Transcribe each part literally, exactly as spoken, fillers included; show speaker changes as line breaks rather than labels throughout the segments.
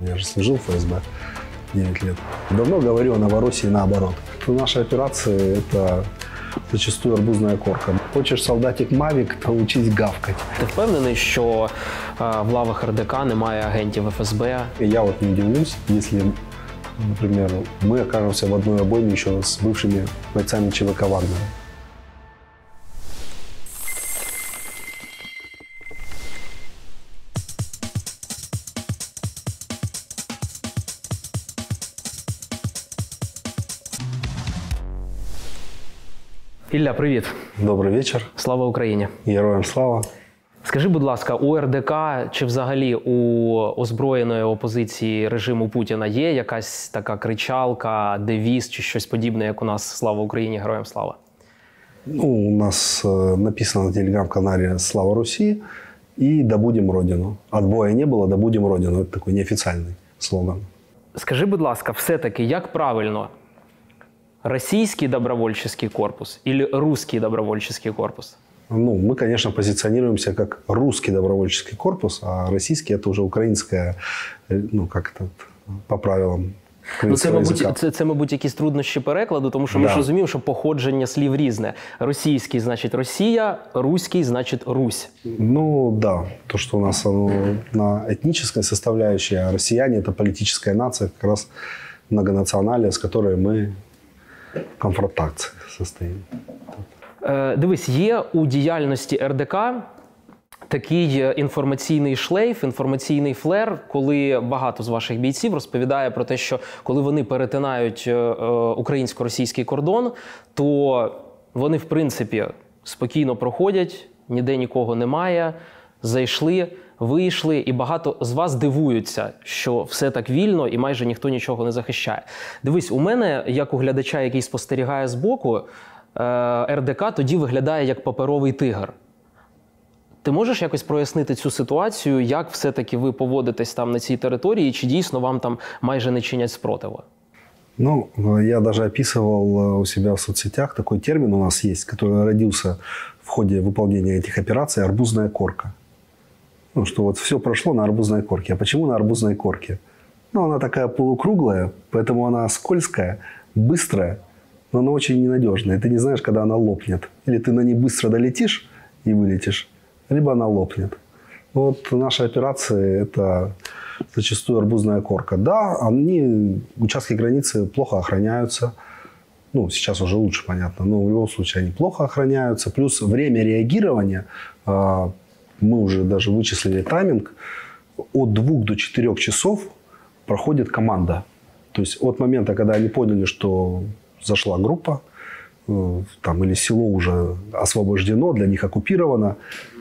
Я же служил в ФСБ девять лет. Давно говорю о Новороссии наоборот. Наша операция – это зачастую арбузная корка. Хочешь солдатик Мавік, то учись гавкать.
Ти впевнений, що а, в лавах РДК немає агентів ФСБ?
Я вот не удивлюсь, если, например, мы окажемся в одной обойме еще с бывшими бойцами ЧВК Вагнера.
Ілля, привіт.
Добрий вечір.
Слава Україні.
Героям слава.
Скажи, будь ласка, у РДК чи взагалі у озброєної опозиції режиму Путіна є якась така кричалка, девіз чи щось подібне, як у нас «Слава Україні, героям слава»?
Ну, у нас э, написано на телеграм-канале «Слава Руси» и «Добудем Родину». Отбоя не было, «Добудем Родину». Это такой неофициальный слоган.
Скажи, будь ласка, все-таки, як правильно? Российский добровольческий корпус или русский добровольческий корпус?
Ну, мы, конечно, позиционируемся как русский добровольческий корпус, а российский – это уже украинская, ну, как это, по правилам
Ну, це, мабуть,
язика.
це, це, мабуть, якісь труднощі перекладу, тому що ми
Да.
ж розуміємо, що походження слів різне. Російський – значить Росія, руський – значить Русь.
Ну, да. То, что у нас оно на этнической составляющей, а россияне – это политическая нация, как раз многонациональная, с которой мы в конфронтации состоим.
Е, дивись, є у діяльності РДК такий інформаційний шлейф, інформаційний флер, коли багато з ваших бійців розповідає про те, що коли вони перетинають е, е, українсько-російський кордон, то вони, в принципі, спокійно проходять, ніде нікого немає, зайшли, вийшли, і багато з вас дивуються, що все так вільно і майже ніхто нічого не захищає. Дивись, у мене, як у глядача, який спостерігає збоку, е, РДК тоді виглядає як паперовий тигр. Ти можеш якось прояснити цю ситуацію, як все-таки ви поводитесь там на цій території, чи дійсно вам там майже не чинять спротиву?
Ну, я даже описывал у себя в соцсетях, такой термин у нас есть, который родился в ходе выполнения этих операций – арбузная корка. Ну, что вот все прошло на арбузной корке. А почему на арбузной корке? Ну, она такая полукруглая, поэтому она скользкая, быстрая, но она очень ненадежная. Ты не знаешь, когда она лопнет. Или ты на ней быстро долетишь и вылетишь, либо она лопнет. Вот наши операции – это зачастую арбузная корка. Да, они, участки границы плохо охраняются. Ну, сейчас уже лучше, понятно, но в любом случае они плохо охраняются. Плюс время реагирования, мы уже даже вычислили тайминг, от двух до четырех часов проходит команда. То есть от момента, когда они поняли, что зашла группа, там, или село уже освобождено, для них оккупировано,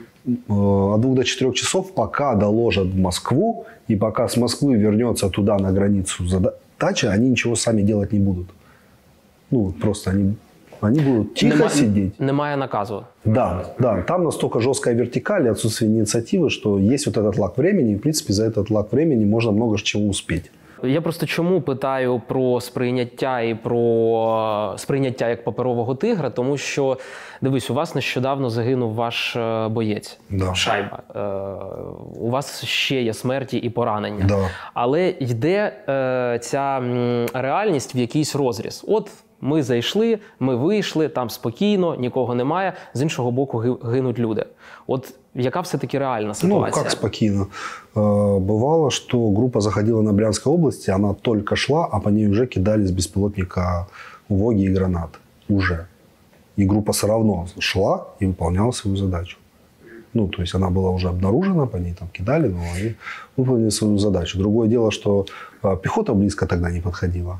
от двух до четырех часов, пока доложат в Москву, и пока с Москвы вернется туда на границу задача, они ничего сами делать не будут. Ну, просто они, они будут тихо
Нема,
сидеть.
Немає наказу.
Да, да, там настолько жесткая вертикаль и отсутствие инициативы, что есть вот этот лаг времени, и, в принципе, за этот лаг времени можно много чего успеть.
Я просто чому питаю про сприйняття і про сприйняття як паперового тигра, тому що, дивись, у вас нещодавно загинув ваш боєць,
Да.
Шайба. Е, у вас ще є смерті і поранення.
Да.
Але йде е, ця м, реальність в якийсь розріз. От ми зайшли, ми вийшли, там спокійно, нікого немає, з іншого боку ги- гинуть люди. От яка все-таки реальна ситуація?
Ну, как спокойно. Бывало, что группа заходила на Брянской области, она только шла, а по ней уже кидали с беспилотника УВОГи и гранаты. Уже. И группа все равно шла и выполняла свою задачу. Ну, то есть она была уже обнаружена, по ней там кидали, но они выполнили свою задачу. Другое дело, что пехота близко тогда не подходила.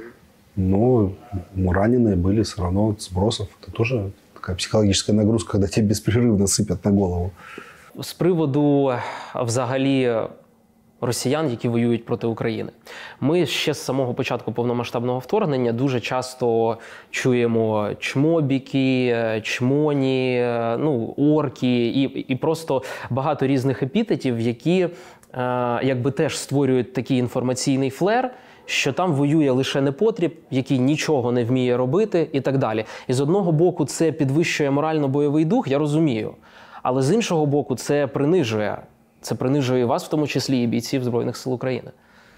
Но раненые были все равно от сбросов. Это тоже такая психологическая нагрузка, когда тебе беспрерывно сыпят на голову.
З приводу взагалі росіян, які воюють проти України. Ми ще з самого початку повномасштабного вторгнення дуже часто чуємо чмобіки, чмоні, ну, орки і, і просто багато різних епітетів, які е, якби теж створюють такий інформаційний флер, що там воює лише непотріб, який нічого не вміє робити і так далі. І з одного боку це підвищує морально-бойовий дух, я розумію. Але з іншого боку це принижує. Це принижує вас, в тому числі і бійців Збройних сил України.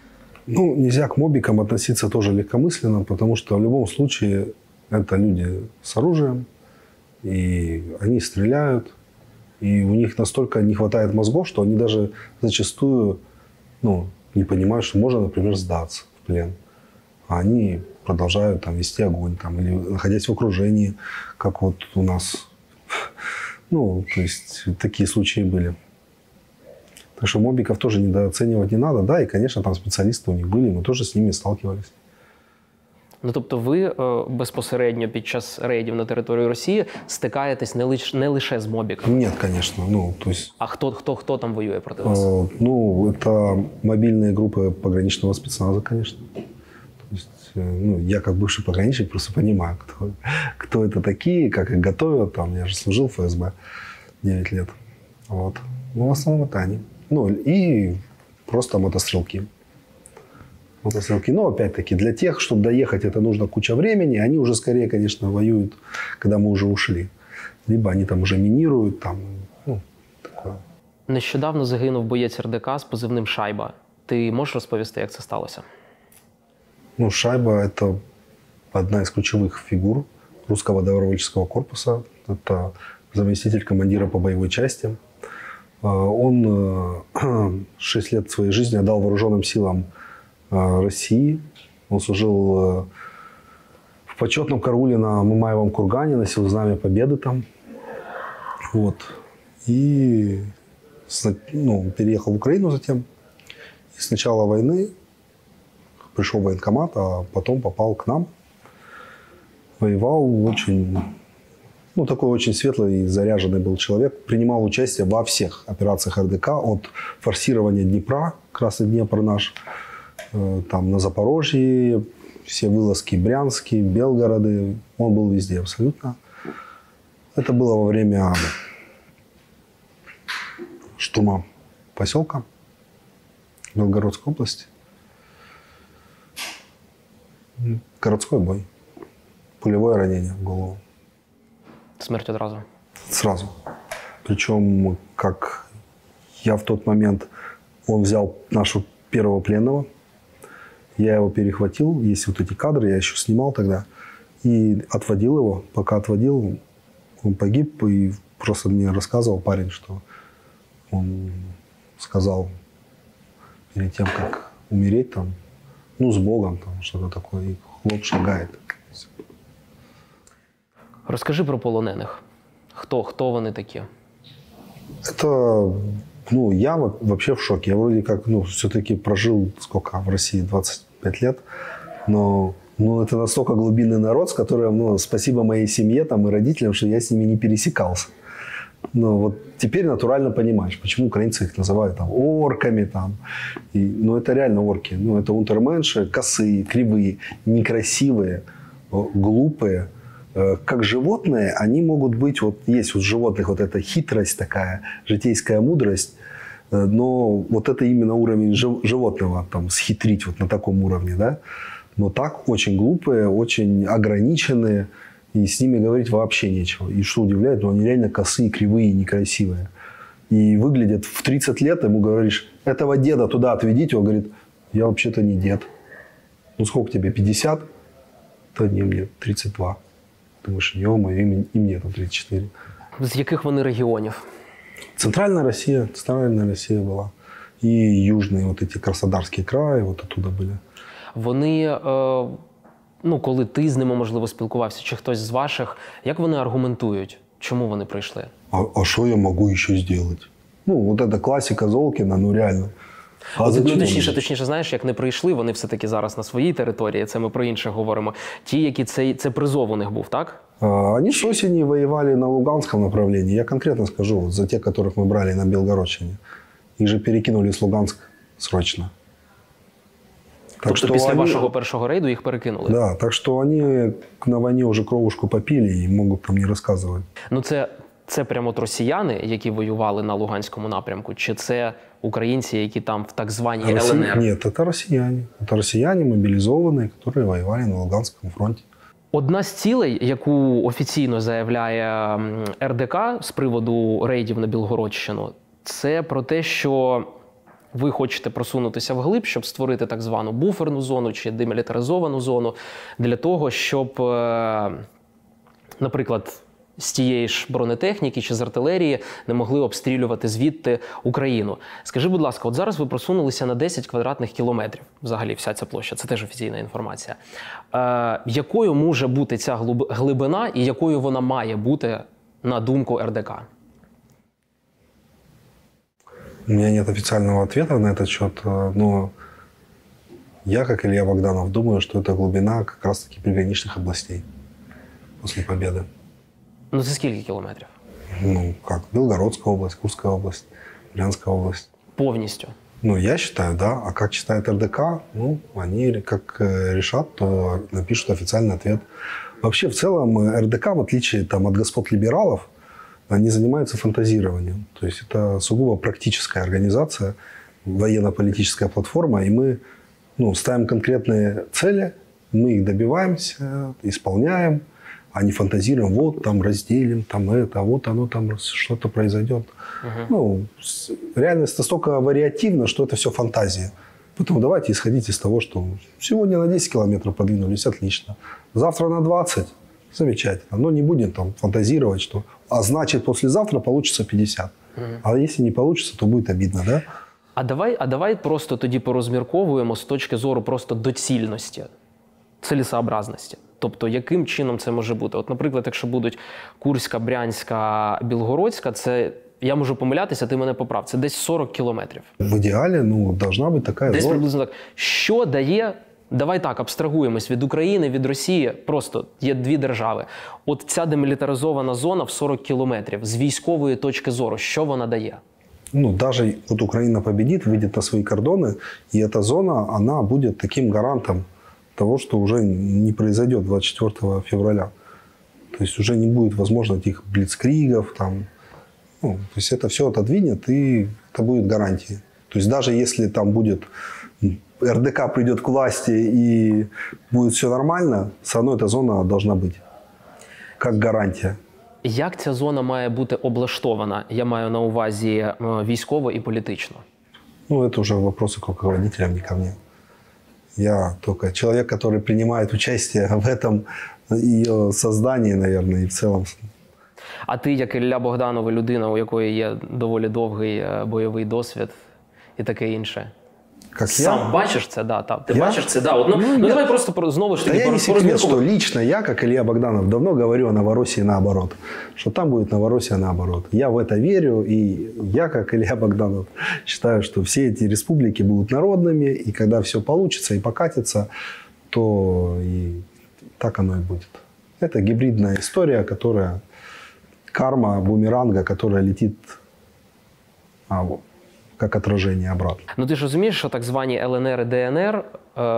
Ну, нельзя к мобикам относиться тоже легкомысленно, потому что в любом случае это люди с оружием, и они стреляют, и у них настолько не хватает мозгов, что они даже зачастую ну, не понимают, что можно, например, сдаться в плен. А они продолжают там, вести огонь, там, или находясь в окружении, как вот у нас. Ну, то есть такие случаи были. Так что мобиков тоже недооценивать не надо. Да, и, конечно, там специалисты у них были, мы тоже с ними сталкивались.
Ну, тобто ви е, безпосередньо під час рейдів на територію Росії стикаєтесь не лише, не лише з мобіками?
Нет, конечно. Ну, то есть,
а хто, хто, хто там воює проти вас?
Э, ну, это мобильные группы пограничного спецназа, конечно. То есть, э, ну, я как бывший пограничник просто понимаю, кто, кто это такие, как их готовят. Там, я же служил в эф эс бэ девять лет. Вот. Ну, в основном это они. Ну, и просто мотострелки. Мотострелки. Но, опять-таки, для тех, чтобы доехать, это нужно куча времени. Они уже скорее, конечно, воюют, когда мы уже ушли. Либо они там уже минируют, там, ну, такое.
Нещодавно загинув боєць ер де ка з позивним «Шайба». Ти можеш розповісти, як це сталося?
Ну, Шайба – это одна из ключевых фигур русского добровольческого корпуса. Это заместитель командира по боевой части. Он шесть лет своей жизни отдал вооруженным силам России. Он служил в почетном карауле на Мамаевом кургане, носил знамя Победы там. Вот. И ну, переехал в Украину затем. И с начала войны пришел в военкомат, а потом попал к нам. Воевал очень... Ну, такой очень светлый и заряженный был человек. Принимал участие во всех операциях эр дэ ка, от форсирования Днепра, Красный Днепр наш, там на Запорожье, все вылазки Брянские, Белгороды. Он был везде абсолютно. Это было во время штурма поселка Белгородской области. Городской бой. Пулевое ранение в голову.
Смерть одразу?
Сразу. Причем, как я в тот момент, он взял нашего первого пленного, я его перехватил, есть вот эти кадры, я еще снимал тогда, и отводил его. Пока отводил, он погиб, и просто мне рассказывал парень, что он сказал перед тем, как умереть, там, ну, с Богом, там, что-то такое, и хлоп шагает.
Розкажи про полонених. Хто, хто вони такі?
Это, ну, я вообще в шоке. Я вроде как, ну, все-таки прожил, сколько, в России, двадцать пять лет, но, ну, это настолько глубинный народ, с которым, ну, спасибо моей семье, там, и родителям, что я с ними не пересекался. Ну, вот теперь натурально понимаешь, почему украинцы их называют там орками, там. И, ну, это реально орки. Ну, это унтерменши, косые, кривые, некрасивые, глупые. Как животные, они могут быть, вот есть у животных вот эта хитрость такая, житейская мудрость, но вот это именно уровень животного, там, схитрить вот на таком уровне, да. Но так очень глупые, очень ограниченные, и с ними говорить вообще нечего. И что удивляет, ну, они реально косые, кривые, некрасивые. И выглядят в тридцать лет, ему говоришь, этого деда туда отведите, он говорит, я вообще-то не дед. Ну, сколько тебе, пятьдесят? Да не, мне тридцать два. Думаешь, ё-моё, и мне там тридцать четыре.
З яких вони регіонів?
Центральная Россия, центральная Россия была. И южные, вот эти Краснодарские краи, вот оттуда были.
Вони, е, ну, коли ти з ними, можливо, спілкувався, чи хтось з ваших, як вони аргументують, чому вони прийшли?
А что я могу еще сделать? Ну, вот это классика Золкина, ну реально. А
От, ну,
зачем?
точніше, точніше, знаєш, як не прийшли, вони все-таки зараз на своїй території, це ми про інше говоримо. Ті, які це, це призов у них був, так?
А, они с осени воевали на Луганском направлении. Я конкретно скажу, вот за тех, которых мы брали на Белгородчине. Их же перекинули с Луганска срочно. Так
тобто
что
після
они...
вашого першого рейду їх перекинули?
Да, так что они на войне уже кровушку попили и могут там не рассказывать.
Ну це, це прямо от росіяни, які воювали на Луганському напрямку, чи це українці, які там в так званій
Россия...
ел ен ер?
Нет, это россияне. Это россияне мобилизованные, которые воевали на Луганском фронте.
Одна з цілей, яку офіційно заявляє ер де ка з приводу рейдів на Білгородщину, це про те, що ви хочете просунутися вглиб, щоб створити так звану буферну зону чи демілітаризовану зону для того, щоб, наприклад, з тієї ж бронетехніки чи з артилерії не могли обстрілювати звідти Україну. Скажи, будь ласка, от зараз ви просунулися на десять квадратних кілометрів, взагалі вся ця площа, це теж офіційна інформація. Е, якою може бути ця глибина і якою вона має бути, на думку РДК?
У меня нет официального ответа на этот счет, но я, как Илья Богданов, думаю, что это глубина как раз-таки приграничных областей после победы.
Ну, це скільки кілометрів?
Ну, как, Белгородская область, Курская область, Брянская область.
Повністю?
Ну, я считаю, да. А как считает РДК, ну, они как решат, то напишут официальный ответ. Вообще, в целом, РДК, в отличие там, от господ либералов, они занимаются фантазированием. То есть это сугубо практическая организация, военно-политическая платформа, и мы ну, ставим конкретные цели, мы их добиваемся, исполняем, а не фантазируем, вот там разделим, там это, а вот оно там что-то произойдет. Uh-huh. Ну, реальность настолько вариативна, что это все фантазия. Поэтому давайте исходить из того, что сегодня на десять километров подвинулись, отлично. Завтра на двадцать, замечательно. Но не будем там фантазировать, что а значит послезавтра получится пятьдесят. Uh-huh. А если не получится, то будет обидно, да?
А давай, а давай просто тоді порозмірковуємо з точки зору просто доцільності, цілесообразності. Тобто, яким чином це може бути? От, наприклад, якщо будуть Курська, Брянська, Білгородська, це, я можу помилятися, ти мене поправ, це десь сорок кілометрів.
В ідеалі, ну, должна бути така
Десь
зона.
приблизно так. Що дає, давай так, абстрагуємось від України, від Росії, просто є дві держави. От ця демілітаризована зона в сорок кілометрів, з військової точки зору, що вона дає?
Ну, даже вот Украина победит, выйдет на свои кордоны, и эта зона, она будет таким гарантом того, что уже не произойдет двадцать четвёртого февраля. То есть уже не будет возможно этих блицкригов, там, ну, то есть это все отодвинет, и это будет гарантией. То есть даже если там будет, РДК придет к власти и будет все нормально, все равно эта зона должна быть как гарантия.
Як ця зона має бути облаштована? Я маю на увазі військово і політично.
Ну, это уже вопросы к руководителям, не ко мне. Я только человек, который принимает участие в этом ее создании, наверное, и в целом.
А ти, як Ілля Богданов, людина, у якої є доволі довгий бойовий досвід і таке інше.
Как
Сам
я?
бачиш це, да, так. Ти
Я?
бачиш це, да. От, ну, ну,
Ну,
ну
я-
давай просто знову ж
Да
таки
я не секрет,
порозмірковуємо.
что лично я, как Илья Богданов, давно говорю о Новороссии наоборот. Что там будет Новороссия наоборот. Я в это верю, и я, как Илья Богданов, считаю, что все эти республики будут народными, и когда все получится и покатится, то и так оно и будет. Это гибридная история, которая карма бумеранга, которая летит а, вот, как отражение обратно.
Ну ти ж розумієш, що так звані ЛНР і ДНР, е,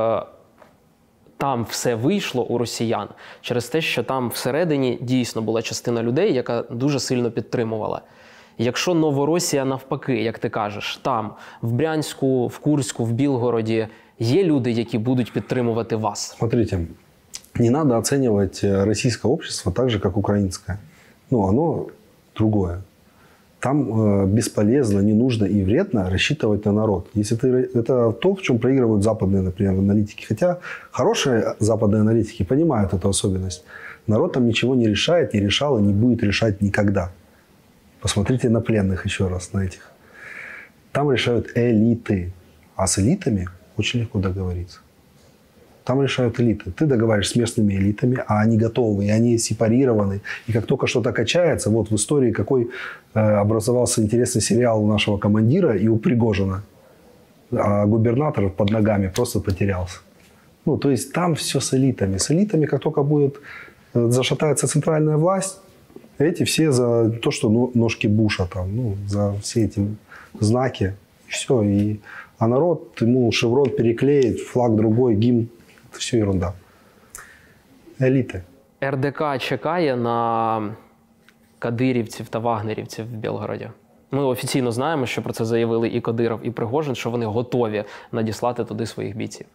там все вийшло у росіян через те, що там всередині дійсно була частина людей, яка дуже сильно підтримувала. Якщо Новоросія навпаки, як ти кажеш, там, в Брянську, в Курську, в Білгороді, є люди, які будуть підтримувати вас?
Смотрите, не надо оценивать российское общество так же, как украинское. Ну, оно другое. Там э, бесполезно, не нужно и вредно рассчитывать на народ. Если ты, это то, в чем проигрывают западные, например, аналитики. Хотя хорошие западные аналитики понимают эту особенность. Народ там ничего не решает, не решал и не будет решать никогда. Посмотрите на пленных еще раз, на этих. Там решают элиты. А с элитами очень легко договориться. Там решают элиты. Ты договариваешься с местными элитами, а они готовы, и они сепарированы. И как только что-то качается, вот в истории какой э, образовался интересный сериал у нашего командира и у Пригожина. А губернатор под ногами просто потерялся. Ну, то есть там все с элитами. С элитами, как только будет э, зашатается центральная власть, эти все за то, что ну, ножки Буша там, ну, за все эти знаки, и все. И, а народ ему шеврон переклеит, флаг другой, гимн. Это все ерунда. Элиты.
РДК чекає на кадирівців та вагнерівців в Білгороді. Ми офіційно знаємо, що про це заявили і Кадиров, і Пригожин, що вони готові надіслати туди своїх бійців.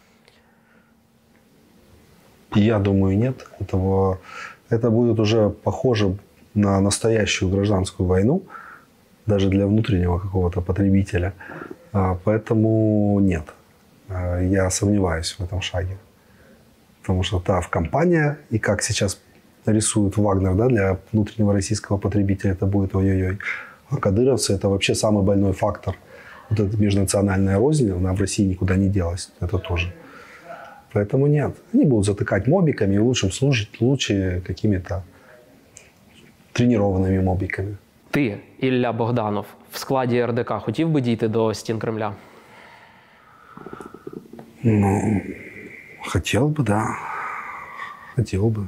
Я думаю, нет. Этого, это будет уже похоже на настоящую гражданскую войну. даже для внутреннего какого-то потребителя. Поэтому нет, я сомневаюсь в этом шаге. Потому что та в компания, и как сейчас рисует Вагнер, да, для внутреннего российского потребителя это будет ой-ой-ой. А кадыровцы это вообще самый больной фактор. Вот эта межнациональная рознь, она в России никуда не делась. Это тоже. Поэтому нет. Они будут затыкать мобиками, в лучшем случае лучше какими-то тренованными мобиками.
Ти, Ілля Богданов, в складі РДК хотів би дійти до стін Кремля?
Ну, хотел бы, да. Хотел бы.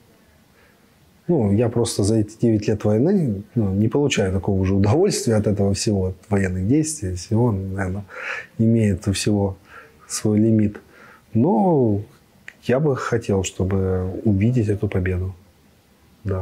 Ну, я просто за эти девять лет войны ну, не получаю такого уже удовольствия от этого всего, от военных действий. Всего, наверное, имеет у всего свой лимит. Но я бы хотел, чтобы увидеть эту победу. Да.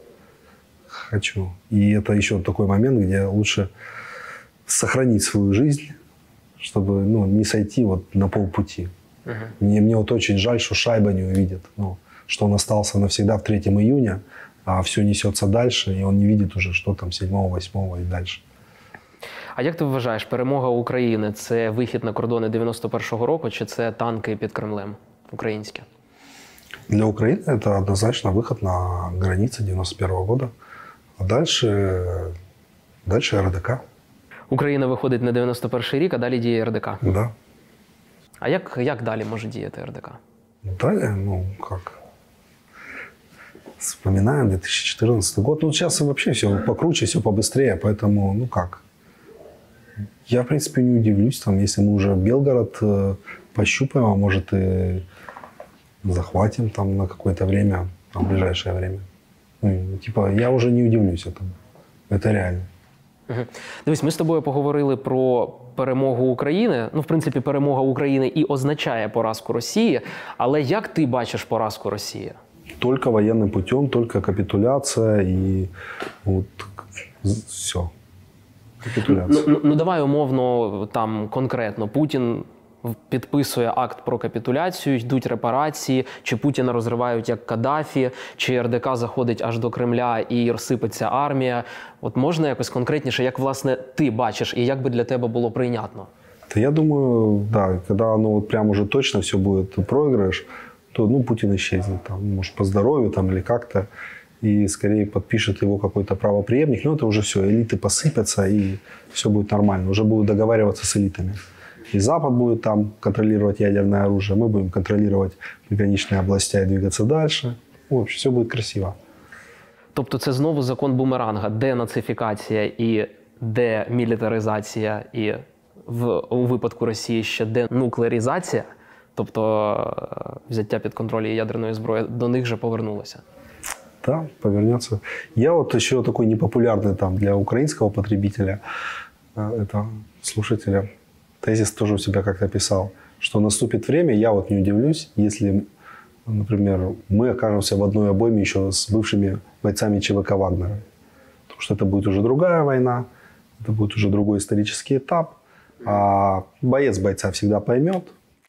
Хочу. И это еще такой момент, где лучше сохранить свою жизнь, чтобы ну, не сойти вот на полпути. Uh-huh. Мне, мне вот очень жаль, что Шайба не увидит. Ну, что он остался навсегда в третьем июня, а все несется дальше, и он не видит уже, что там седьмого, восьмого и дальше.
А як ти вважаєш, перемога України – це вихід на кордони дев'яносто першого року, чи це танки під Кремлем українські?
Для Украины это однозначно выход на границы девяносто первого года. А дальше, дальше РДК.
Україна виходить на дев'яносто перший рік, а далі діє РДК?
Да.
А як, як далі може діяти РДК?
Далее, ну как... Вспоминаем две тысячи четырнадцатый год. Ну, сейчас вообще все покруче, все побыстрее, поэтому, ну как. Я, в принципе, не удивлюсь, там, если мы уже Белгород э, пощупаем, а может и захватим там на какое-то время, там, в ближайшее время. Ну, типа, я уже не удивлюсь этому. Это реально.
Угу. Дивись, ми з тобою поговорили про перемогу України. Ну, в принципі, перемога України і означає поразку Росії. Але як ти бачиш поразку Росії?
Только военным путем, только капитуляция и вот все. Капитуляция.
Ну, ну, давай умовно, там конкретно. Путін підписує акт про капітуляцію, йдуть репарації, чи Путіна розривають як Каддафі, чи РДК заходить аж до Кремля і розсипеться армія. От можна якось конкретніше, як, власне, ти бачиш, і як би для тебе було прийнятно?
Да, я думаю, да, когда оно вот прям уже точно все будет проигрыш, то ну, Путин исчезнет, там, может, по здоровью там, или как-то, и скорее подпишет его какой-то правопреемник. Но это уже все, элиты посыпятся, и все будет нормально. Уже будут договариваться с элитами. И Запад будет там контролировать ядерное оружие, мы будем контролировать приграничные области и двигаться дальше. В общем, все будет красиво.
Тобто це знову закон бумеранга, денацифікація і демілітаризація, і в, у випадку Росії ще денуклеаризація, тобто взяття під контроль ядерної зброї, до них же повернулося.
Да, повернется. Я вот еще такой непопулярный там для украинского потребителя, это слушателя, тезис тоже у себя как-то писал, что наступит время, я вот не удивлюсь, если, например, мы окажемся в одной обойме еще с бывшими бойцами ЧВК Вагнера. Потому что это будет уже другая война, это будет уже другой исторический этап, а боец бойца всегда поймет,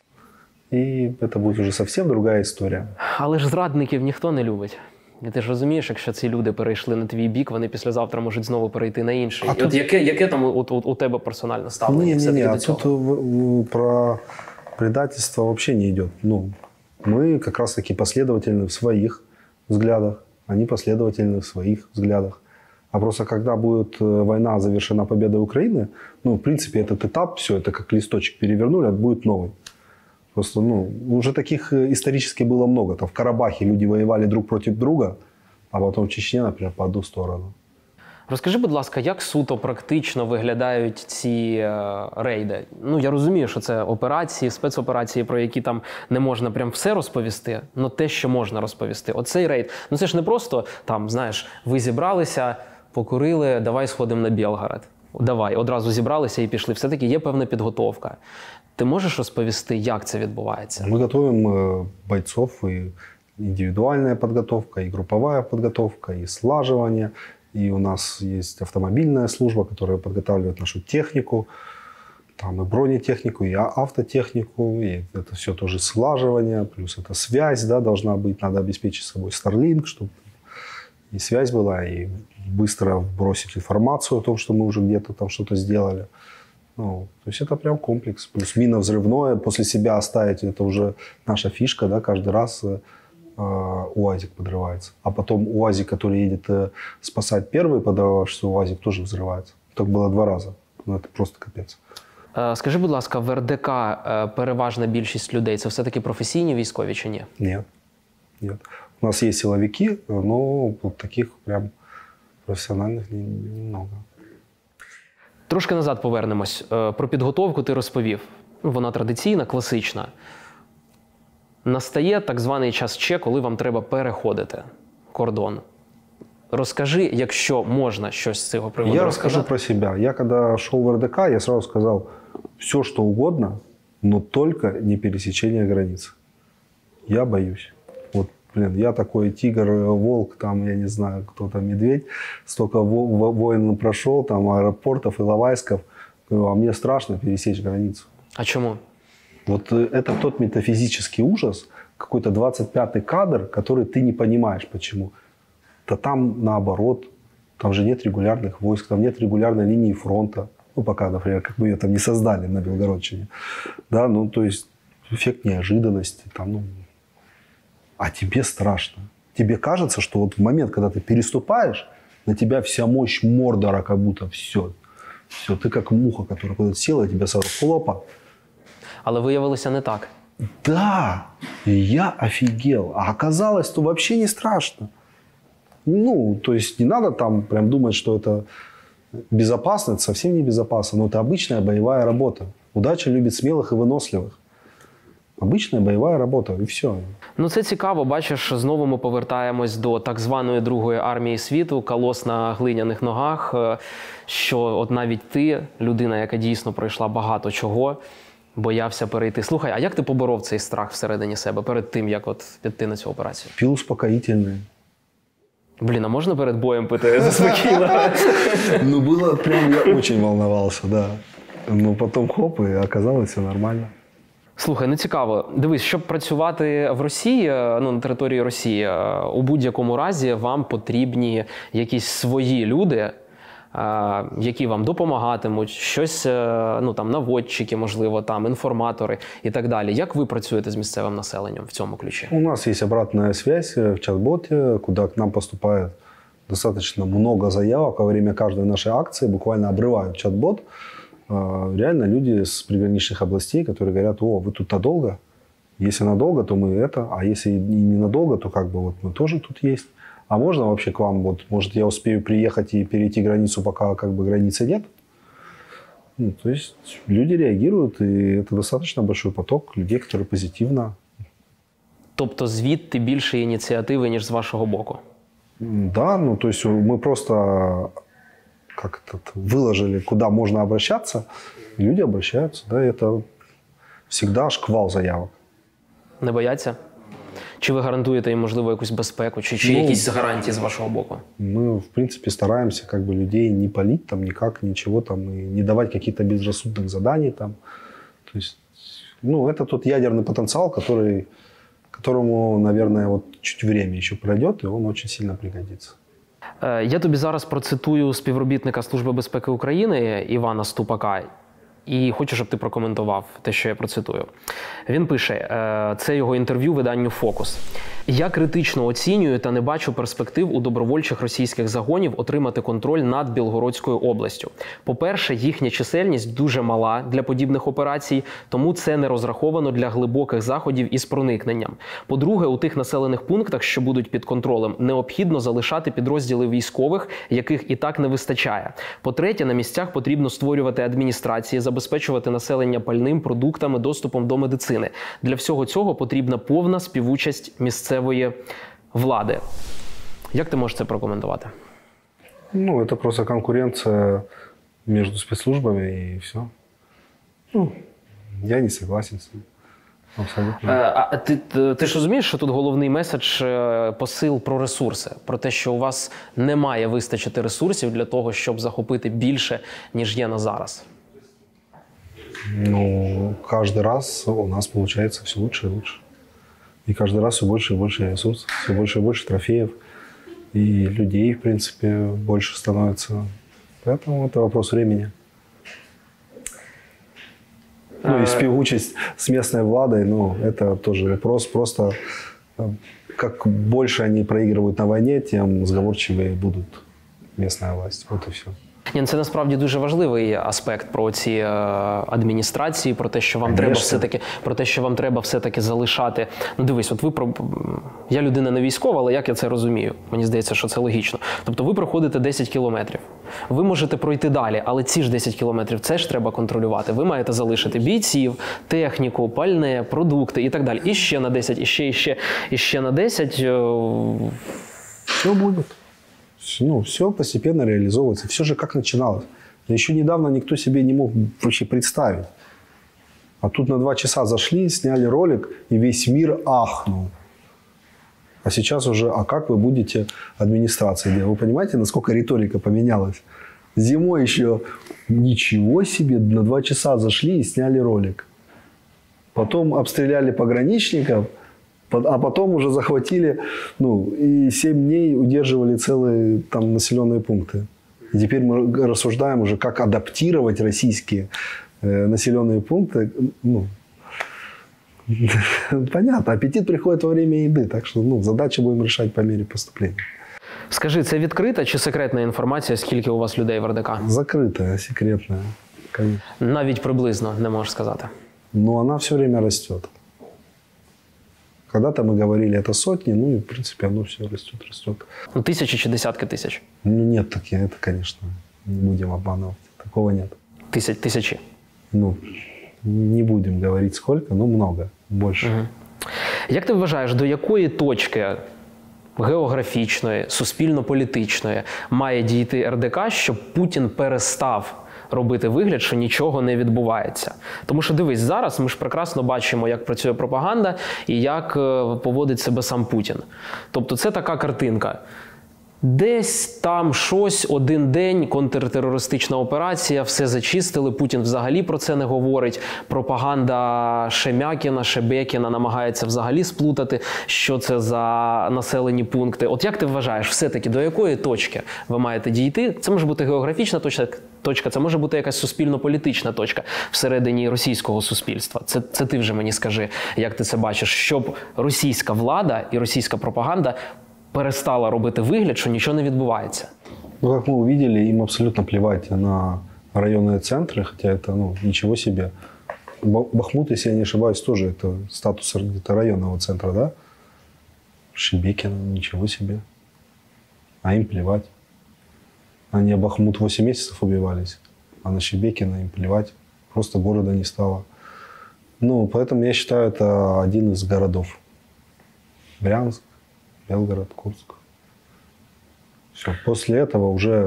і це буде вже зовсім друга історія.
Але ж зрадників ніхто не любить. І ти ж розумієш, якщо ці люди перейшли на твій бік, вони післязавтра можуть знову перейти на інший. А тут... От яке, яке там у, у, у тебе персональне ставлення?
Ні, ні, ні, а тут в, про предательство вообще не йде. Ну, мы как раз таки последовательны в своих взглядах, они последовательны в своих взглядах. А просто когда будет война завершена победой Украины, ну, в принципе, этот этап, все, это как листочек перевернули, это будет новый. Просто, ну, уже таких исторически было много. Там в Карабахе люди воевали друг против друга, а потом в Чечне, например, по одну сторону.
Розкажи, будь ласка, як суто практично виглядають ці е, рейди? Ну, я розумію, що це операції, спецоперації, про які там не можна прям все розповісти, але те, що можна розповісти. Оцей рейд, ну це ж не просто, там, знаєш, ви зібралися, покурили, давай сходимо на Білгород. Давай, одразу зібралися і пішли. Все-таки є певна підготовка. Ти можеш розповісти, як це відбувається?
Мы готовим бойцов, и индивидуальная подготовка, и групповая подготовка, и слаживание. И у нас есть автомобильная служба, которая подготавливает нашу технику, там и бронетехнику, и автотехнику, и это все тоже слаживание, плюс это связь, да, должна быть, надо обеспечить собой Starlink, чтобы и связь была, и быстро бросить информацию о том, что мы уже где-то там что-то сделали. Ну, то есть это прям комплекс. Плюс мина взрывное, после себя оставить, это уже наша фишка, да, каждый раз э, УАЗик подрывается. А потом УАЗик, который едет э, спасать первый подорвавшийся УАЗик, тоже взрывается. Так было два раза. Ну, это просто капець.
Скажи, будь ласка, в РДК переважна більшість людей – це все-таки професійні військові чи ні?
Нет. Нет. У нас есть силовики, но вот таких прям профессиональных немного.
Трошки назад повернемось. Про підготовку ти розповів. Вона традиційна, класична. Настає так званий час Ч, коли вам треба переходити кордон. Розкажи, якщо можна щось з цього приводу
Я
розказати.
расскажу про себя. Я когда шел в РДК, я сразу сказал, все что угодно, но только не пересечение границы. Я боюсь. Вот, блин, я такой тигр, волк, там, я не знаю, кто там, медведь. Столько во во войн прошел, там, аэропортов, Иловайсков. А мне страшно пересечь границу.
А чому?
Вот это тот метафизический ужас, какой-то двадцать пятый кадр, который ты не понимаешь, почему. Да там наоборот, там же нет регулярных войск, там нет регулярной линии фронта. Ну, пока, например, как мы ее там не создали на Белгородчине. Да, ну, то есть эффект неожиданности. Там, ну, а тебе страшно. Тебе кажется, что вот в момент, когда ты переступаешь, на тебя вся мощь Мордора, как будто все. Все, ты как муха, которая куда-то села, и тебя сразу хлопа.
Але виявилося не так.
Да, и я офигел. А оказалось, что вообще не страшно. Ну, то есть не надо там прям думать, что это безопасно, это совсем не безопасно, но это обычная боевая работа. Удача любит смелых и выносливых. Обычная бойова робота, і все.
Ну це цікаво, бачиш, знову ми повертаємось до так званої Другої армії світу, колос на глиняних ногах, що от навіть ти, людина, яка дійсно пройшла багато чого, боявся перейти. Слухай, а як ти поборов цей страх всередині себе перед тим, як от піти на цю операцію?
Пил успокоительные.
Блін, а можна перед боєм пити заспокійно?
Ну, было прям, я очень волновался, да. Но потом хоп, и оказалось все нормально.
Слухай, ну цікаво. Дивись, щоб працювати в Росії, ну на території Росії, у будь-якому разі вам потрібні якісь свої люди, які вам допомагатимуть, щось, ну там наводчики, можливо, там інформатори і так далі. Як ви працюєте з місцевим населенням в цьому ключі? У
нас есть обратная связь в чат-боте, куда к нам поступает достаточно много заявок. Во время каждой нашей акции буквально обрывают чат-бот. Реально люди с приграничных областей, которые говорят: о, вы тут надолго? Если надолго, то мы это, а если и не надолго, то как бы вот мы тоже тут есть. А можно вообще к вам, вот, может, я успею приехать и перейти границу, пока как бы границы нет? Ну, то есть люди реагируют, и это достаточно большой поток людей, которые позитивно.
Тобто звідти більше ініціативи, ніж з вашого боку?
Да, ну то есть мы просто как-то выложили, куда можно обращаться, и люди обращаются. Да, это всегда шквал заявок.
Не бояться? Чи ви гарантуєте їм, можливо, якусь безпеку, чи, чи
ну,
якісь гарантії з вашого боку?
Мы, в принципе, стараемся как бы людей не палить там никак, ничего там, и не давать каких-то безрассудных заданий там. То есть, ну, это тот ядерный потенциал, который, которому, наверное, вот чуть время еще пройдет, и он очень сильно пригодится.
Я тобі зараз процитую співробітника Служби безпеки України Івана Ступака. І хочу, щоб ти прокоментував те, що я процитую. Він пише, це його інтерв'ю виданню «Фокус». «Я критично оцінюю та не бачу перспектив у добровольчих російських загонів отримати контроль над Білгородською областю. По-перше, їхня чисельність дуже мала для подібних операцій, тому це не розраховано для глибоких заходів із проникненням. По-друге, у тих населених пунктах, що будуть під контролем, необхідно залишати підрозділи військових, яких і так не вистачає. По-третє, на місцях потрібно створювати адміністрації, забезпечувати населення пальним, продуктами, доступом до медицини. Для всього цього потрібна повна співучасть місцевої влади». Як ти можеш це прокоментувати?
Ну, это просто конкуренция между спецслужбами и все. Ну, я не согласен с ним. Абсолютно.
А ти, ти ж розумієш, що тут головний меседж, посил про ресурси? Про те, що у вас не має вистачити ресурсів для того, щоб захопити більше, ніж є на зараз?
Ну, каждый раз у нас получается все лучше и лучше. И каждый раз все больше и больше ресурсов, все больше и больше трофеев. и людей, в принципе, больше становится. Поэтому это вопрос времени. Ну и спевучесть с местной владой, ну, это тоже вопрос. Просто как больше они проигрывают на войне, тем сговорчивее будут местная власть. Вот и все.
Ні, це насправді дуже важливий аспект про ці е, адміністрації, про те, що вам
Конечно.
треба все-таки, про те, що вам треба все-таки залишати. Ну, дивись, от ви про я людина не військова, але як я це розумію? Мені здається, що це логічно. Тобто ви проходите десять кілометрів. Ви можете пройти далі, але ці ж десять кілометрів це ж треба контролювати. Ви маєте залишити бійців, техніку, пальне, продукти і так далі. І ще на десять, і ще, і ще, і ще на десять. Е...
Все будет. Ну, все постепенно реализовывается. Все же как начиналось. Еще недавно никто себе не мог вообще представить. А тут на два часа зашли, сняли ролик, и весь мир ахнул. А сейчас уже, а как вы будете администрацией делать? Вы понимаете, насколько риторика поменялась? Зимой еще ничего себе, на два часа зашли и сняли ролик. Потом обстреляли пограничников, а потом уже захватили, ну, и семь дней удерживали целые там населенные пункты. И теперь мы рассуждаем уже, как адаптировать российские э, населенные пункты. Ну, понятно, аппетит приходит во время еды, так что ну, задачи будем решать по мере поступления.
Скажи, це відкрита чи секретна інформація, скільки у вас людей в РДК?
Закрытая, секретная, конечно.
Навіть приблизно не можеш сказати.
Но она все время растет. Когда-то мы говорили, это сотни, ну и, в принципе, оно все растет, растет.
Ну, тисячі чи десятки тисяч?
Ну, нет, таки, это, конечно, не будем обманывать. Такого нет.
Тисяч, тисячі.
Ну, не будем говорить сколько, но много, больше.
Угу. Як ти вважаєш, до якої точки географічної, суспільно-політичної має дійти РДК, щоб Путін перестав робити вигляд, що нічого не відбувається? Тому що, дивись, зараз ми ж прекрасно бачимо, як працює пропаганда і як поводить себе сам Путін. Тобто це така картинка. Десь там щось, один день, контртерористична операція, все зачистили, Путін взагалі про це не говорить, пропаганда Шемякіна, Шебекіна намагається взагалі сплутати, що це за населені пункти. От як ти вважаєш, все-таки до якої точки ви маєте дійти? Це може бути географічна точка, точка це може бути якась суспільно-політична точка всередині російського суспільства. Це, це ти вже мені скажи, як ти це бачиш, щоб російська влада і російська пропаганда перестала робити вигляд, що нічого не відбувається.
Ну, как мы увидели, им абсолютно плевать на районные центры, хотя это, ну, ничего себе. Бахмут, если я не ошибаюсь, тоже это статус где-то районного центра, да? Шебекино, ничего себе. А им плевать. Они Бахмут восемь месяцев убивались, а на Шебекино им плевать. Просто города не стало. Ну, поэтому я считаю, это один из городов. Брянск, Белгород, Курск. Все. После этого уже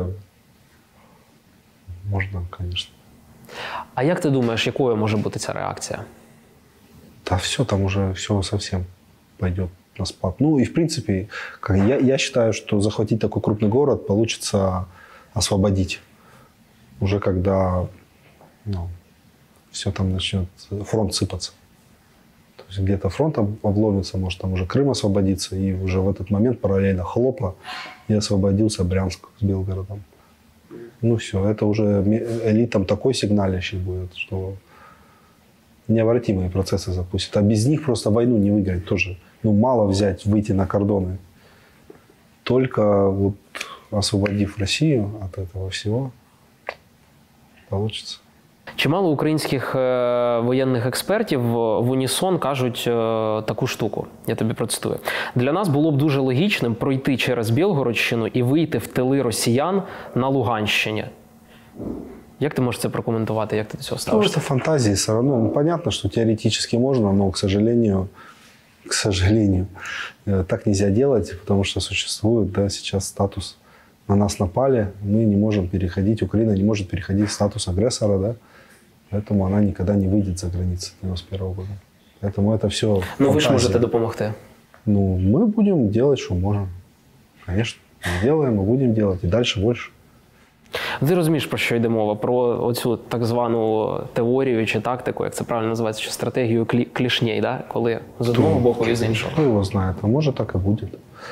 можно, конечно.
А як ти думаєш, якою може бути ця реакція?
Да все, там уже все совсем пойдет на спад. Ну и в принципе, как я, я считаю, что захватить такой крупный город получится освободить. Уже когда ну, все там начнет, фронт сыпаться. То есть где-то фронт обломится, может там уже Крым освободится, и уже в этот момент параллельно хлопа и освободился Брянск с Белгородом. Ну все, это уже элитам такой сигналищий будет, что необратимые процессы запустят. А без них просто войну не выиграть тоже. Ну мало взять, выйти на кордоны. Только вот освободив Россию от этого всего, получится.
Чимало українських е, воєнних експертів в унісон кажуть е, таку штуку, я тобі процитую. Для нас було б дуже логічним пройти через Білгородщину і вийти в тили росіян на Луганщині. Як ти можеш це прокоментувати, як ти до цього ставишся?
Ну, это фантазии все равно. Ну, понятно, что теоретически можно, но, к сожалению, к сожалению, так нельзя делать, потому что существует, да, сейчас статус «на нас напали», мы не можем переходить, Украина не может переходить в статус агрессора, да, поэтому она никогда не выйдет за границы девяносто первого года. Поэтому это все
Ну
фантазия.
ви ж можете допомогти.
Ну, мы будем делать, что можем. Конечно, мы делаем, мы будем делать, и дальше больше.
Ти розумієш, про що йде мова? Про оцю так звану теорію чи тактику, як це правильно називається, чи стратегію клі- клішней, да? Коли з одного боку і з іншого.
Кто его знает, а может так и будет.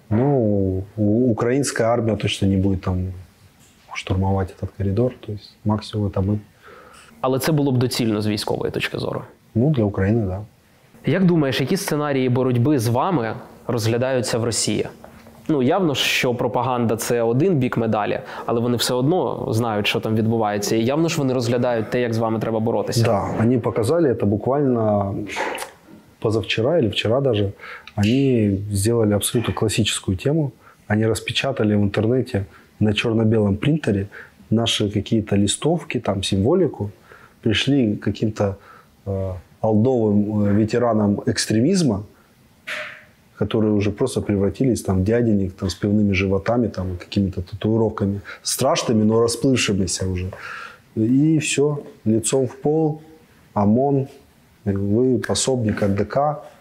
Ну, украинская армия точно не будет там штурмовать этот коридор. То есть максимум это мы.
Але це було б доцільно з військової точки зору.
Ну, для України, так. Да.
Як думаєш, які сценарії боротьби з вами розглядаються в Росії? Ну, явно, що пропаганда – це один бік медалі, але вони все одно знають, що там відбувається. І явно ж вони розглядають те, як з вами треба боротися.
Да, вони показали це буквально позавчера или вчера даже. Они сделали абсолютно классическую тему. Они распечатали в интернете на черно-белом принтере наши какие-то листовки, там символику. Пришли к каким-то э, олдовым э, ветеранам экстремизма, которые уже просто превратились там, в дяденек там, с пивными животами, там, какими-то татуировками. Страшными, но расплывшимися уже. И все, лицом в пол, ОМОН, вы пособник РДК.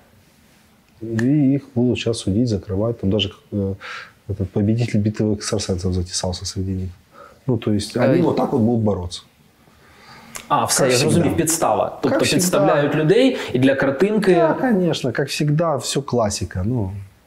И их будут сейчас судить, закрывать. Там даже э, этот победитель битвы экстрасенсов затесался среди них. Ну, то есть они
Э,
вот так вот будут бороться.
А, все,
Как
я
всегда.
зрозумів, підстава. Тобто
Как
підставляють людей і для картинки...
Да, конечно, как всегда, все классика. Ну,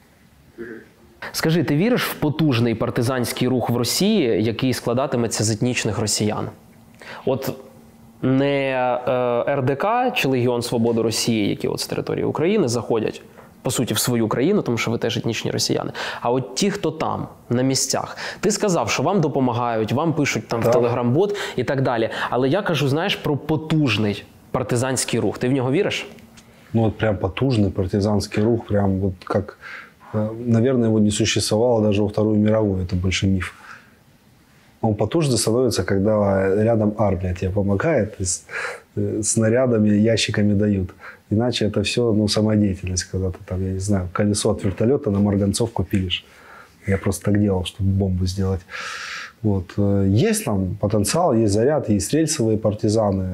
Скажи, ти віриш в потужний партизанський рух в Росії, який складатиметься з етнічних росіян? От не е, РДК чи Легіон Свободи Росії, які от з території України заходять, по суті, в свою країну, тому що ви теж етнічні росіяни, а от ті, хто там, на місцях. Ти сказав, що вам допомагають, вам пишуть там
Так.
в телеграм-бот і так далі. Але я кажу, знаєш, про потужний партизанський рух. Ти в нього віриш?
ну вот прям потужный партизанский рух, прям вот как, э, наверное, его не существовало даже во Вторую мировую, это больше миф. Он потужный становится, когда рядом армия тебе помогает, и с, э, снарядами, ящиками дают. Иначе это все, ну, самодеятельность, когда ты там, я не знаю, колесо от вертолета на марганцовку пилишь. Я просто так делал, чтобы бомбу сделать. Вот. Э, Есть там потенциал, есть заряд, есть рельсовые партизаны.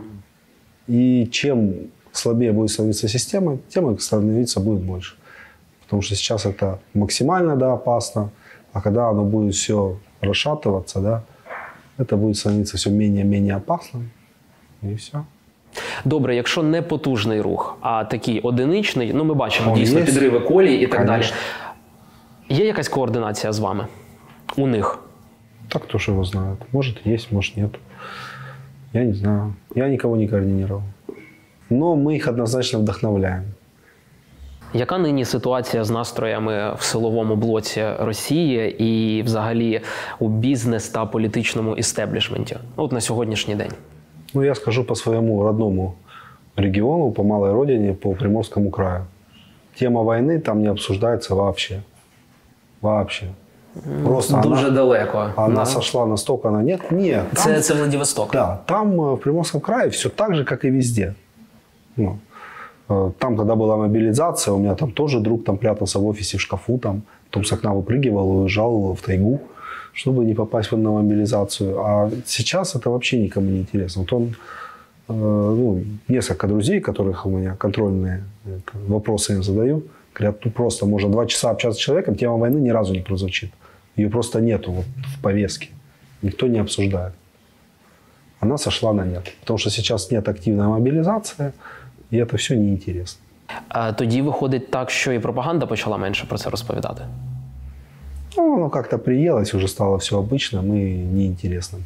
И чем слабее будет становиться система, тем их становиться будет больше. Потому что сейчас это максимально, да, опасно, а когда оно будет все расшатываться, да, это будет становиться все менее-менее опасным, и все.
Добре, якщо не потужний рух, а такий одиничний, ну ми бачимо
Он
дійсно
є.
підриви колій і так
Конечно.
далі. Є якась координація з вами? У них?
Так кто ж его знает. Может есть, может нет. Я не знаю. Я никого не координировал. Но мы их однозначно вдохновляем.
Яка нині ситуація з настроями в силовому блоці Росії і взагалі у бізнес та політичному істеблішменті? От на сьогоднішній день.
Ну, я скажу по своему родному региону, по малой родине, по Приморскому краю. Тема войны там не обсуждается вообще. Вообще. Просто
Дуже
она,
далеко.
она
Да.
сошла настолько на нет. Нет. Там,
Це, це Владивосток.
да, там э, в Приморском крае все так же, как и везде. Ну, э, там, когда была мобилизация, у меня там тоже друг там прятался в офисе в шкафу, там, потом с окна выпрыгивал, уезжал в тайгу, чтобы не попасть на мобилизацию. А сейчас это вообще никому не интересно. Вот он, э, ну, несколько друзей, которых у меня контрольные это, вопросы я задаю, говорят, ну просто можно два часа общаться с человеком, тема войны ни разу не прозвучит. Ее просто нету вот, в повестке. Никто не обсуждает. Она сошла на нет. Потому что сейчас нет активной мобилизации, и это все неинтересно.
А тоді виходить так, що і пропаганда почала менше про це розповідати.
Ну, оно как-то приелось, уже стало все обычным и неинтересным.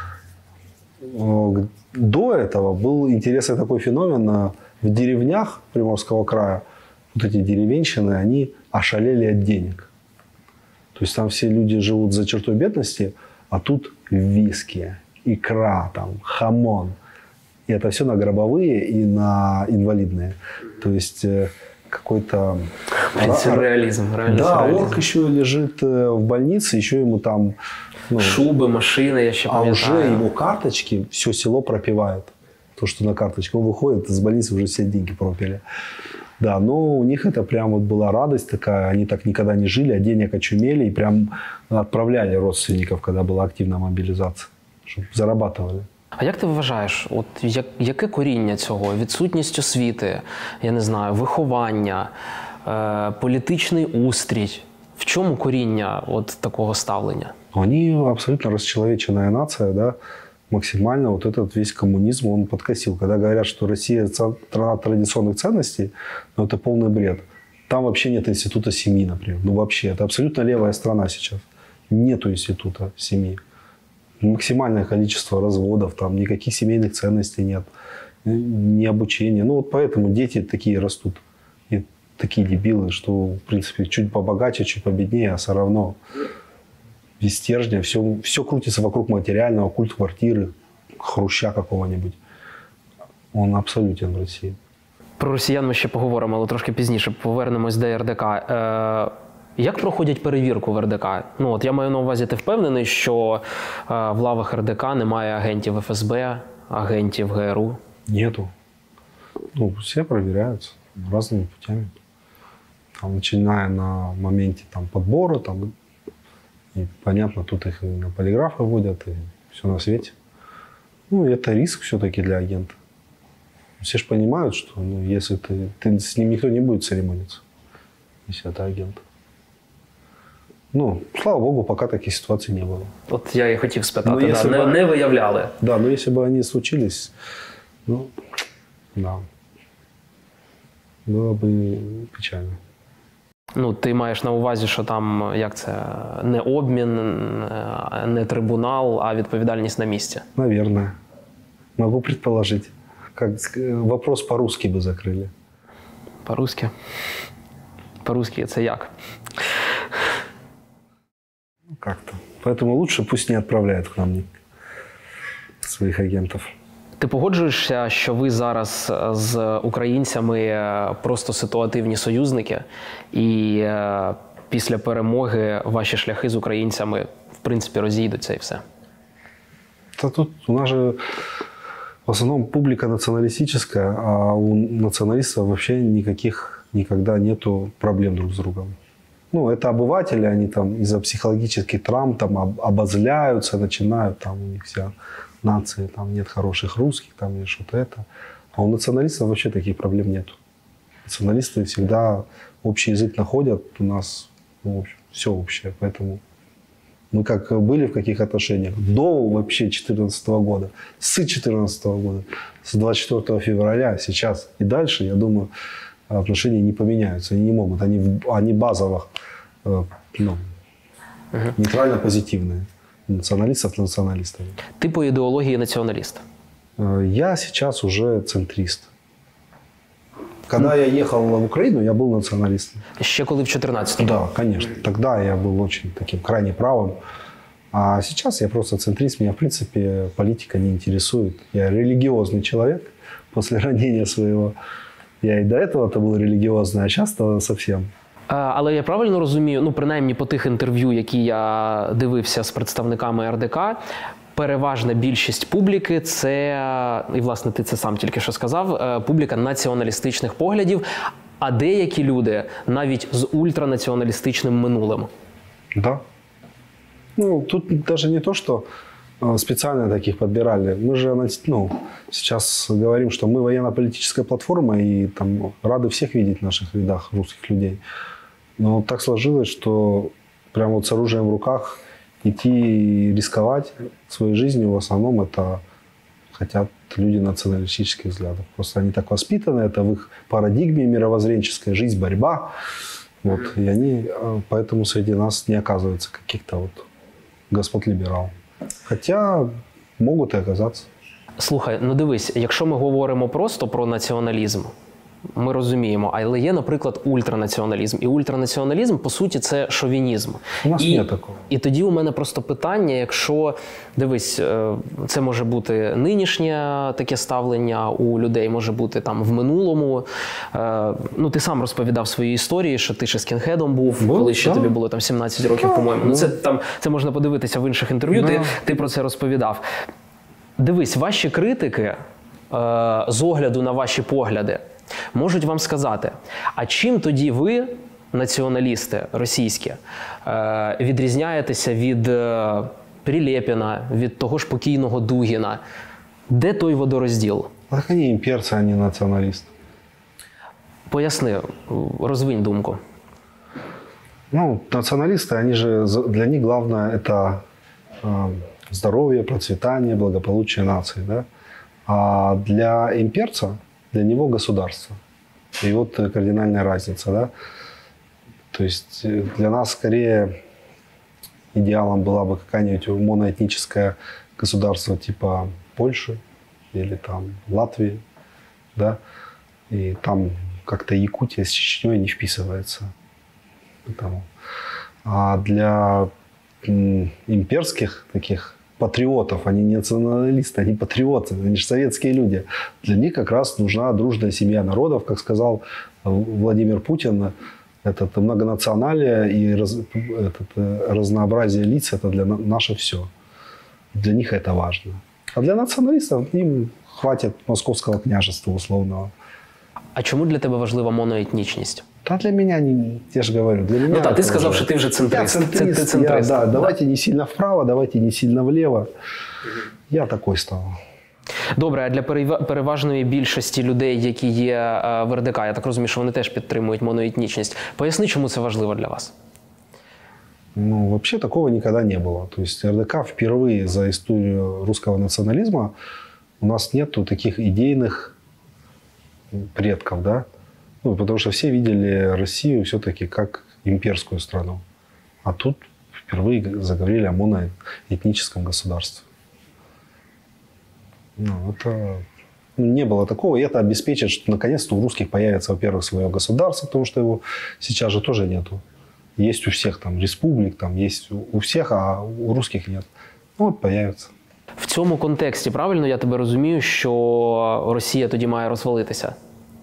Э, До этого был интересный такой феномен. э, В деревнях Приморского края вот эти деревенщины, они ошалели от денег. То есть там все люди живут за чертой бедности, а тут виски, икра, там, хамон. И это все на гробовые и на инвалидные. То есть э, какой-то...
Реалізм.
Да, орк еще лежит э, в больнице, еще ему там... ну,
Шуби, машини, я ще
а
пам'ятаю.
уже его карточки все село пропивает. То, что на карточке. Он выходит из больницы, уже все деньги пропили. Да, но у них это прям вот была радость такая. Они так никогда не жили, а денег очумели. И прям отправляли родственников, когда была активная мобилизация. Чтобы зарабатывали.
А як ти вважаєш, от як, яке коріння цього? Відсутність освіти, я не знаю, виховання, е, політичний устрій. В чому коріння от такого ставлення?
Они абсолютно расчеловеченная нация, да, максимально вот этот весь коммунизм он подкосил. Когда говорят, что Россия страна традиционных ценностей, ну, это полный бред. Там вообще нет института семьи, например. Ну вообще, это абсолютно левая страна сейчас. Нету института семьи. Максимальное количество разводов, там никаких семейных ценностей нет, ни обучения. Ну вот поэтому дети такие растут. И такие дебилы, что в принципе чуть побогаче, чуть победнее, а все равно без стержня. Все, все крутится вокруг материального, культ квартиры, хруща какого-нибудь. Он абсолютен в Росії.
Про росіян ми ще поговоримо, але трошки пізніше. Повернемось до ер де ка. Е, як проходять перевірку в ер де ка? Ну, от я маю на увазі, ти впевнений, що е, в лавах ер де ка немає агентів еф ес бе, агентів ге ер у?
Нету. Ну, все проверяются разными путями. Там, начиная на моменте там, подбора, там, и, понятно, тут их и на полиграфы водят, и все на свете. Ну, это риск все-таки для агента. Все же понимают, что ну, если ты, ты, с ним никто не будет церемониться, если это агент. Ну, слава богу, пока таких ситуаций не было.
От я і хотів спитати,
Ну,
да, не,
бы,
не виявляли.
Да, но если бы они случились, ну, да, было бы печально.
Ну, ти маєш на увазі, що там, як це, не обмін, не трибунал, а відповідальність на місці?
Наверное. Могу предположить. Как вопрос по-русски бы закрыли.
По-русски? По-русски це як?
Ну, как-то. Поэтому лучше пусть не отправляют к нам своих агентов.
Ти погоджуєшся, що ви зараз з українцями просто ситуативні союзники, і після перемоги ваші шляхи з українцями, в принципі, розійдуться і все?
Да тут у нас же в основном публика националистическая, а у националистов вообще никаких никогда нету проблем друг с другом. Ну, это обыватели, они там из-за психологических травм там обозляются, начинают там у них вся нации, там нет хороших русских, там или что-то это. А у националистов вообще таких проблем нет. Националисты всегда общий язык находят, у нас ну, в общем, все общее, поэтому мы как были в каких отношениях до вообще две тысячи четырнадцатого года, с две тысячи четырнадцатого года, с двадцать четвёртого февраля, сейчас и дальше, я думаю, отношения не поменяются, они не могут, они, они базово ну, uh-huh. нейтрально-позитивные. Националистов националистами.
Ты по идеологии националист?
Я сейчас уже центрист. Когда mm. я ехал в Украину, я был националистом.
Еще коли в четырнадцатом?
Да, конечно. Тогда я был очень таким крайне правым. А сейчас я просто центрист. Меня, в принципе, политика не интересует. Я религиозный человек после ранения своего. Я и до этого-то был религиозный, а сейчас-то совсем.
Але я правильно розумію, ну, принаймні по тих інтерв'ю, які я дивився з представниками ер де ка, переважна більшість публіки – це, і власне ти це сам тільки що сказав, публіка націоналістичних поглядів, а деякі люди навіть з ультранаціоналістичним минулим.
Да. Ну, тут даже не то, что специально таких подбирали. Мы же ну, сейчас говорим, что мы военно-политическая платформа и там рады всех видеть в наших рядах русских людей. Но так сложилось, что прямо вот с оружием в руках идти и рисковать своей жизнью в основном это хотят люди националистических взглядов. Просто они так воспитаны, это в их парадигме мировоззренческая жизнь, борьба. Вот, и они поэтому среди нас не оказывается каких-то вот господ-либералов. Хоча можуть і оказатися.
Слухай, ну дивись, якщо ми говоримо просто про націоналізм, ми розуміємо, але є, наприклад, ультранаціоналізм. І ультранаціоналізм, по суті, це шовінізм.
У нас
і,
немає такого.
І тоді у мене просто питання, якщо, дивись, це може бути нинішнє таке ставлення у людей, може бути там в минулому. Ну, ти сам розповідав свої історії, що ти ще скінхедом був, був коли ще да. тобі було там сімнадцять років, да, по-моєму. Ну, це, там, це можна подивитися в інших інтерв'ю, да. ти, ти про це розповідав. Дивись, ваші критики, з огляду на ваші погляди, можуть вам сказати, а чим тоді ви, націоналісти російські, відрізняєтеся від Прилєпіна, від того ж покійного Дугіна? Де той водорозділ?
Так вони імперці, а не націоналісти.
Поясни, розвинь думку.
Ну, националисты, они же, для них главное это э, здоровье, процветание, благополучие нации, да? А для имперца, для него государство. И вот кардинальная разница, да. То есть для нас скорее идеалом была бы какая-нибудь моноэтническое государство типа Польши или там Латвии, да, и там как-то Якутия с Чечней не вписывается. Потому. А для м, имперских таких патриотов, они не националисты, они патриоты, они же советские люди. Для них как раз нужна дружная семья народов, как сказал Владимир Путин. Этот многонационалие и раз, этот, разнообразие лиц – это для наше все. Для них это важно. А для националистов им хватит московского княжества условного.
А чому для тебе важлива моноетнічність?
Да для меня, не, я же говорю, для меня...
Ну так, ти сказав,
уже...
що ти вже центрист.
Я центрист,
Це, ти центрист.
Я, да,
да.
давайте не сильно вправо, давайте не сильно влево. Я такой стал.
Добре, а для переважної більшості людей, які є в РДК, я так розумію, що вони теж підтримують моноетнічність. Поясни, чому це важливо для вас?
Ну, вообще такого никогда не было. То есть РДК впервые за историю русского национализма у нас нету таких идейных предков, да? Ну, потому что все видели Россию все-таки как имперскую страну. А тут впервые заговорили о моноэтническом государстве. Ну, это не было такого. И это обеспечит, что наконец-то у русских появится, во-первых, свое государство, потому что его сейчас же тоже нету. Есть у всех там республик, там есть у всех, а у русских нет. Ну, от появится.
В цьому контексті, правильно я тебе розумію, що Росія тоді має розвалитися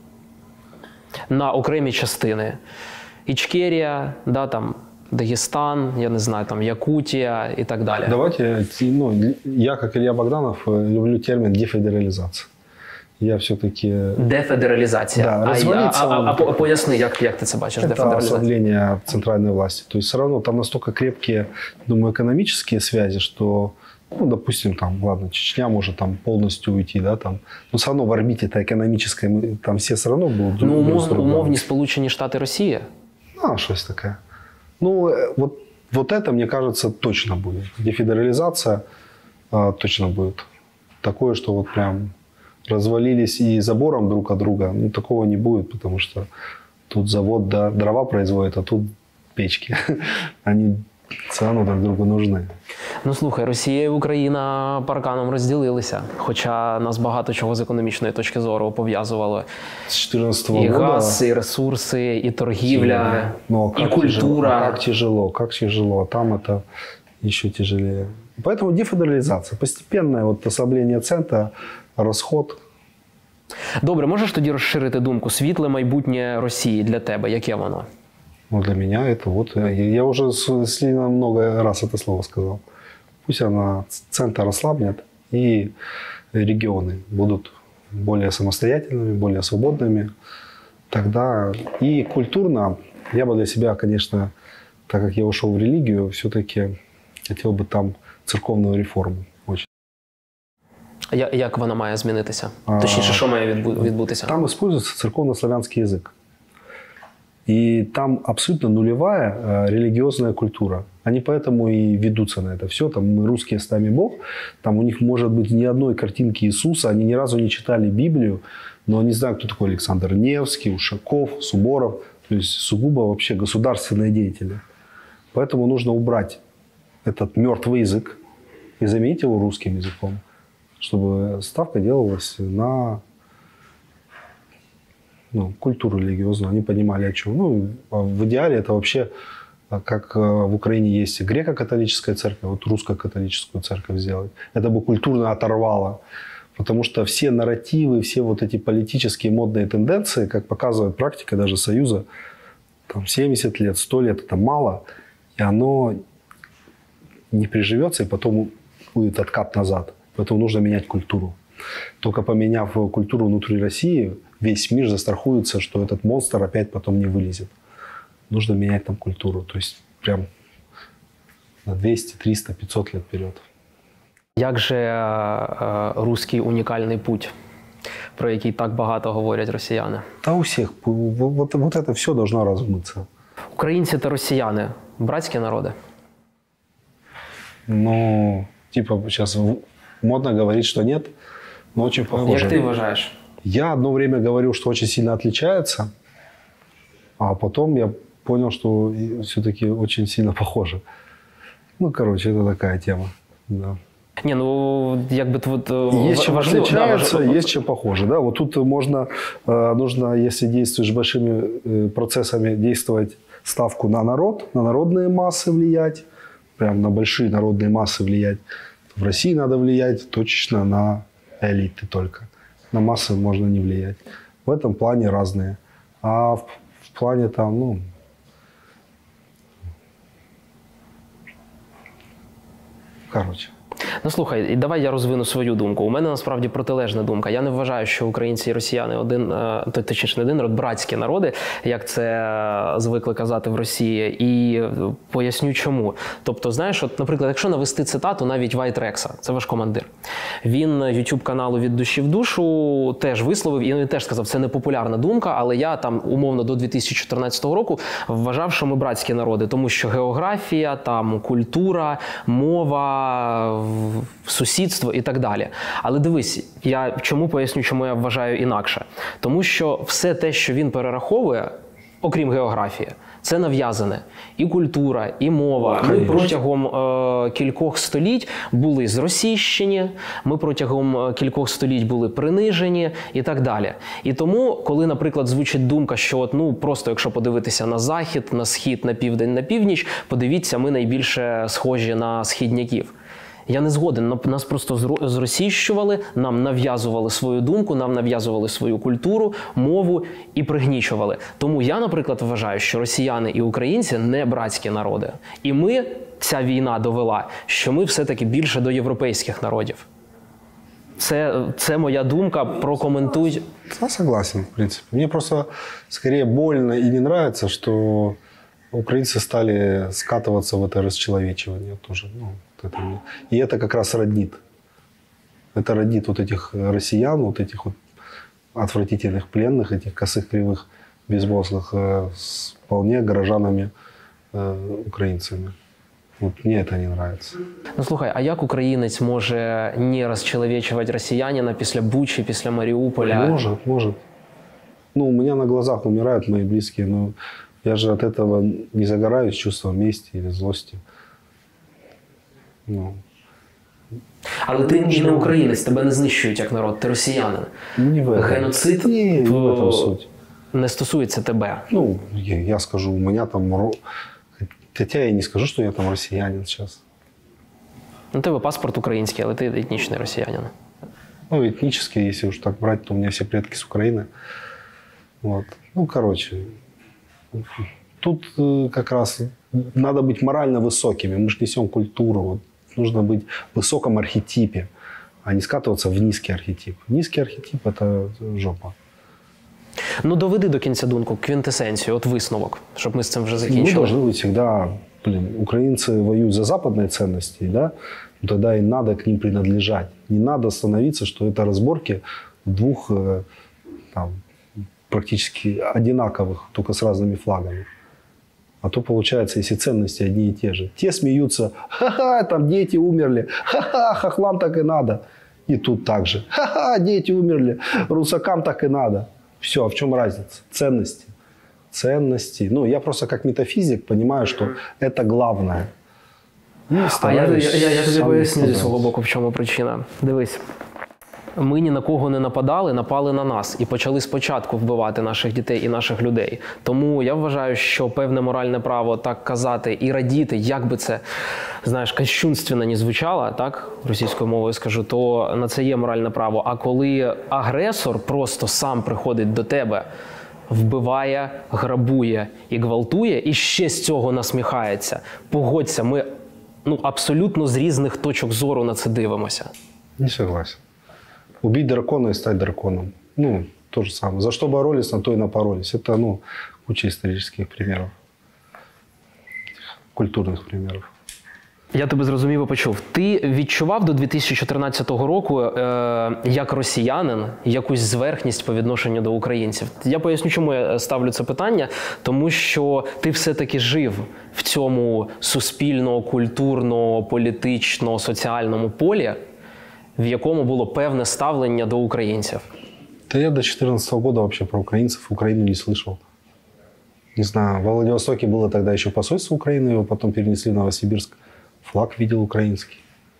на окремі частини. Ічкерія, да, там, Дагестан, я не знаю, там, Якутія і так далі.
Давайте, ну, я, как Илья Богданов, люблю термин дефедерализация. Я все-таки...
Дефедералізація.
Да,
а,
развалиться...
а, а, а поясни, як, як ти це бачиш,
это
дефедералізація?
ослабление центральной власти. То есть все равно там настолько крепкие, думаю, экономические связи, что, ну, допустим, там, ладно, Чечня может там полностью уйти, да, там, но все равно в орбите-то экономической там все все равно будут...
Ну, умов, умовні Сполучені Штати Росії?
А, что-то такое. Ну, вот, вот это, мне кажется, точно будет. Дефедерализация а, точно будет. Такое, что вот прям развалились и забором друг от друга. Ну, такого не будет, потому что тут завод, да, дрова производит, а тут печки. Они все равно друг другу нужны.
Ну, слухай, Росія і Україна парканом розділилися. Хоча нас багато чого з економічної точки зору пов'язувало.
З чотирнадцятого
і
года...
газ, і ресурси, і торгівля,
ну,
і культура.
Тяжело, как тяжело, как тяжело. Там это еще тяжелее. Поэтому дефедерализация. Постепенное вот ослабление центра, розход.
Добре, можеш тоді розширити думку? Світле майбутнє Росії для тебе, яке воно?
Ну, для меня это вот... Я уже слишком много раз это слово сказал. Пусть она центр ослабнет, и регионы будут более самостоятельными, более свободными. Тогда и культурно я бы для себя, конечно, так как я ушел в религию, все-таки хотел бы там церковную реформу. Очень.
Я, як вона має змінитися? Точніше, що має відбутися?
Там используется церковно-славянский язык. И там абсолютно нулевая э, религиозная культура. Они поэтому и ведутся на это все. Там мы русские с нами Бог. Там у них может быть ни одной картинки Иисуса. Они ни разу не читали Библию. Но они знают, кто такой Александр Невский, Ушаков, Суборов. То есть сугубо вообще государственные деятели. Поэтому нужно убрать этот мертвый язык и заменить его русским языком. Чтобы ставка делалась на... Ну, культуру религиозную, они понимали о чем. Ну, в идеале это вообще, как в Украине есть греко-католическая церковь, вот русско-католическую церковь сделать. Это бы культурно оторвало. Потому что все нарративы, все вот эти политические модные тенденции, как показывает практика даже Союза, там семьдесят лет, сто лет – это мало, и оно не приживется, и потом будет откат назад. Поэтому нужно менять культуру. Только поменяв культуру внутри России, весь мир застрахуется, что этот монстр опять потом не вылезет. Нужно менять там культуру. То есть прям на двести, триста, пятьсот лет вперед.
Як же е, руський унікальний путь, про який так багато говорять росіяни?
Да у всех. Вот, вот это все должно размыться.
Українці та росіяни – братські народи?
Ну, типа сейчас модно говорить, что нет, но очень похоже.
Як ти вважаєш?
Я одно время говорил, что очень сильно отличается, а потом я понял, что все-таки очень сильно похоже. Ну, короче, это такая тема. Да.
Не, ну, якби вот
есть чем
важливо,
отличается,
да,
есть чем похоже. Да? Вот тут можно, нужно, если действуешь большими процессами, действовать ставку на народ, на народные массы влиять, прям на большие народные массы влиять. В России надо влиять точечно на элиты только. На массы можно не влиять. В этом плане разные. А в, в плане там, ну... Короче.
Ну, слухай, і давай я розвину свою думку. У мене насправді протилежна думка. Я не вважаю, що українці і росіяни один, точніше не один народ, братські народи, як це звикли казати в Росії. І поясню чому. Тобто, знаєш, от, наприклад, якщо навести цитату навіть Вайт Рекса, це ваш командир, він ютуб каналу «Від душі в душу» теж висловив, і він теж сказав, це не популярна думка, але я там умовно до дві тисячі чотирнадцятого року вважав, що ми братські народи, тому що географія, там культура, мова, сусідство і так далі. Але дивись, я чому поясню, чому я вважаю інакше. Тому що все те, що він перераховує, окрім географії, це нав'язане. І культура, і мова. Ми протягом е, кількох століть були зросійщені, ми протягом кількох століть були принижені і так далі. І тому, коли, наприклад, звучить думка, що от, ну, просто якщо подивитися на захід, на схід, на південь, на північ, подивіться, ми найбільше схожі на східняків. Я не згоден. Нас просто зросійщували, нам нав'язували свою думку, нам нав'язували свою культуру, мову і пригнічували. Тому я, наприклад, вважаю, що росіяни і українці не братські народи. І ми, ця війна довела, що ми все-таки більше до європейських народів. Це, це моя думка, прокоментуй.
Я согласен, в принципе. Мне просто скорее больно и не нравится, что украинцы стали скатываться в это расчеловечивание тоже. Ну, вот это, и это как раз роднит. Это роднит вот этих россиян, вот этих вот отвратительных пленных, этих косых, кривых, безмозглых, с вполне горожанами, украинцами. Вот мне это не нравится.
Ну, слухай, а як українець може не розчеловечувати росіянина після Бучі, після Маріуполя?
Может, может. Ну, у меня на глазах умирают мои близкие, но я же от этого не загораюсь чувством мести или злости. Ну.
Але ти не українець, тебе не знищують як народ, ти росіянин.
Не в этом.
Геноцид
не, не в этом суть.
Не стосується тебе.
Ну, я, я скажу, у меня там... Хотя я не скажу, что я там россиянин сейчас.
У тебе паспорт український, але ти етнічний росіянин.
Ну, этнически, если уж так брать, то у меня все предки с Украины. Вот. Ну, короче, тут как раз надо быть морально высокими. Мы же несем культуру. Вот. Нужно быть в высоком архетипе, а не скатываться в низкий архетип. Низкий архетип – это жопа.
Ну, доведи до кінця думку, квінтесенцію, от висновок, щоб ми з цим вже закінчили.
Мы должны быть всегда, блин, украинцы воюют за западные ценности, да? Ну, тогда и надо к ним принадлежать. Не надо становиться, что это разборки двух там, практически одинаковых, только с разными флагами. А то получается, если ценности одни и те же. Те смеются, ха-ха, там дети умерли, ха-ха, хохлам так и надо. И тут так же, ха-ха, дети умерли, русакам так и надо. Все, а в чем разница? Ценности. Ценности. Ну, я просто как метафизик понимаю, что это главное.
А я, я, я, я тобі поясню зі свого боку, в чому причина. Дивись. Ми ні на кого не нападали, напали на нас. І почали спочатку вбивати наших дітей і наших людей. Тому я вважаю, що певне моральне право так казати і радіти, як би це, знаєш, кощунственно не звучало, так, російською мовою скажу, то на це є моральне право. А коли агресор просто сам приходить до тебе, вбиває, грабує і гвалтує, і ще з цього насміхається, погодься, ми ну, абсолютно з різних точок зору на це дивимося.
Не согласен. Убить дракона и стать драконом. Ну, то же самое. За что боролись, на то и напоролись. Это, ну, куча исторических примеров. Культурных примеров.
Я тебе зрозумів і почув. Ти відчував до дві тисячі чотирнадцятого року, е, як росіянин, якусь зверхність по відношенню до українців? Я поясню, чому я ставлю це питання. Тому що ти все-таки жив в цьому суспільно, культурно, політично, соціальному полі, в якому було певне ставлення до українців.
Да я до две тысячи четырнадцатого года вообще про украинцев, Украину не слышал. Не знаю, во Владивостоке было тогда еще посольство Украины, его потом перенесли в Новосибирск. Флаг видел украинский.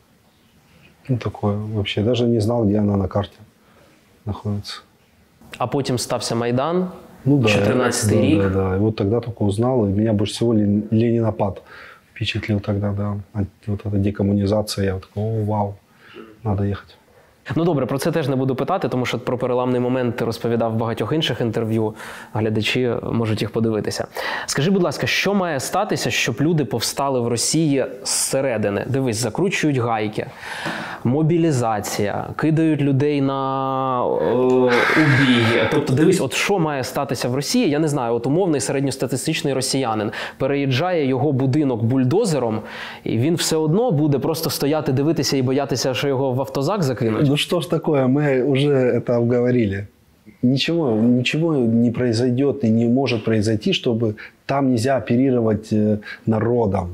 Ну, такое вообще. Даже не знал, где она на карте находится.
А потім стався Майдан,
ну, да,
чотирнадцятий
да,
рік.
Да, да. И вот тогда только узнал, и меня больше всего Ленинопад впечатлил тогда, да. Вот эта декоммунизация, я вот такой, о, вау, надо ехать.
Ну добре, про це теж не буду питати, тому що про переламний момент ти розповідав в багатьох інших інтерв'ю. Глядачі можуть їх подивитися. Скажи, будь ласка, що має статися, щоб люди повстали в Росії зсередини? Дивись, закручують гайки, мобілізація, кидають людей на е, убій. Тобто, дивись, от що має статися в Росії? Я не знаю, от умовний середньостатистичний росіянин переїжджає його будинок бульдозером, і він все одно буде просто стояти, дивитися і боятися, що його в автозак закинуть.
Ну что ж такое, мы уже это обговорили. Ничего, ничего не произойдет и не может произойти, чтобы там нельзя оперировать народом.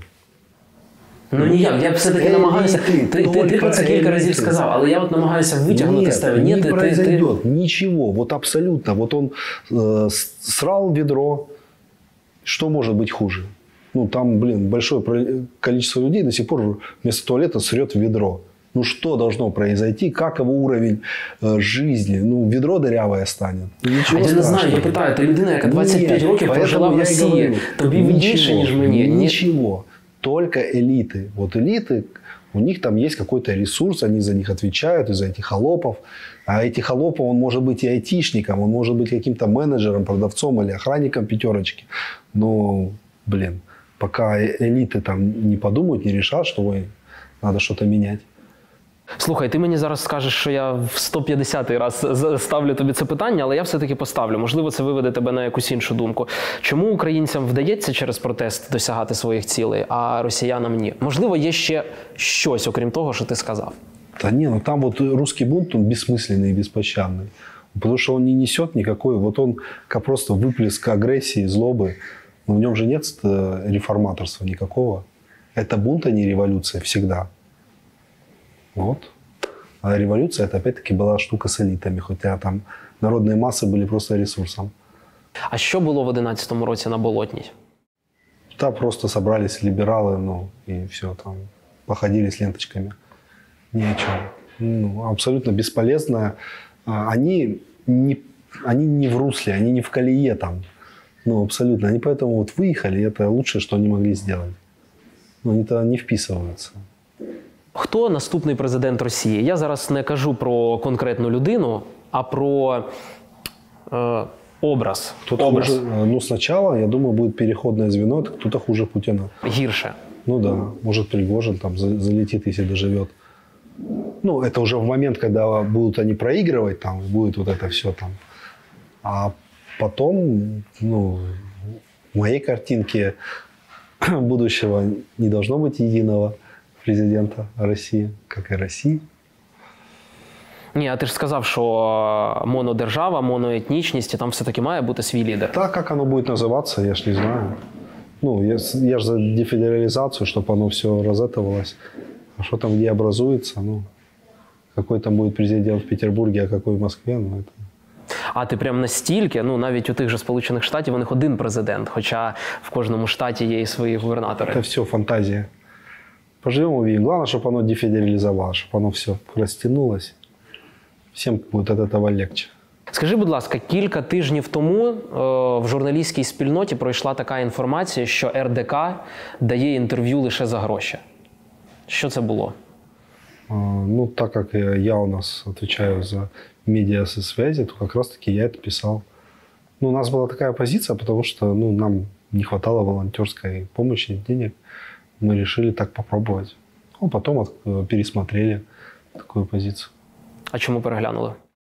Ну ніяк, я все-таки намагаюся, ти, ти, ти, ти про це кілька разів сказав, але я от намагаюся витягнути з тебе.
Нет, не
ти,
произойдет
ти, ти...
ничего, вот абсолютно. Вот он э, срал ведро, что может быть хуже? Ну там, блин, большое количество людей до сих пор вместо туалета срет ведро. Ну что должно произойти, как его уровень э, жизни? Ну, ведро дырявое станет.
Ничего а я не знаю, я питаю, ти людина, яка двадцять п'ять років прожила в Росії, тобі більше, ніж мені.
Ничего, только элиты. Вот элиты, у них там есть какой-то ресурс, они за них отвечают, из-за этих холопов. А эти холопы, он может быть и айтишником, он может быть каким-то менеджером, продавцом или охранником пятерочки. Но, блин, пока элиты там не подумают, не решат, что ой, надо что-то менять.
Слухай, ти мені зараз скажеш, що я в сто п'ятдесятий раз ставлю тобі це питання, але я все-таки поставлю. Можливо, це виведе тебе на якусь іншу думку. Чому українцям вдається через протест досягати своїх цілей, а росіянам ні? Можливо, є ще щось, окрім того, що ти сказав?
Да не, ну там вот русский бунт, он бессмысленный и беспощадный. Потому что он не несет никакой, вот он как просто выплеск агрессии, злобы. Но в нем же нет реформаторства никакого. Это бунт, а не революция всегда. Вот. А революция, это опять-таки была штука с элитами, хотя там народные массы были просто ресурсом.
А що було в одинадцятому році на Болотній?
Там просто собрались либералы, ну, и все, там, походили с ленточками. Ни о чем. Ну, абсолютно бесполезно. Они не, они не в русле, они не в колее там. Ну, абсолютно. Они поэтому вот выехали, и это лучшее, что они могли сделать. Но они-то не вписываются.
Хто наступний президент Росії? Я зараз не кажу про конкретну людину, а про э, образ.
Кто-то
образ.
Хуже, ну, сначала, я думаю, будет переходное звено, это кто-то хуже Путина.
Гирше.
Ну да, может Пригожин там залетит, если доживет. Ну, это уже в момент, когда будут они проигрывать, там, будет вот это все там. А потом, ну, в моей картинке будущего не должно быть единого президента Росії, як і Росії.
Ні, а ти ж сказав, що монодержава, моноетнічність, і там все-таки має бути свій лідер.
Так, як воно буде називатися, я ж не знаю. Ну, я, я ж за дефедерализацию, чтобы оно все разэтовалось. А что там, где образуется, ну, какой там будет президент в Петербурге, а какой в Москве, ну, это...
А ти прям настільки, ну, навіть у тих же Сполучених Штатів у них один президент, хоча в кожному штаті є і свої губернатори.
Это все фантазия. Поживем, увидим. Главное, чтобы оно дефедерализовалось, чтобы оно все растянулось. Всем будет от этого легче.
Скажи, будь ласка, кілька тижнів тому е, в журналістській спільноті пройшла така інформація, що ер де ка дає інтерв'ю лише за гроші. Що це було?
А, ну, так как я, я у нас отвечаю за медиасвязи, то как раз-таки я это писал. Ну, у нас была такая позиция, потому что ну, нам не хватало волонтерской помощи, денег. Мы решили так попробовать. Ну, потом от, пересмотрели такую позицию.
А чому переглянули?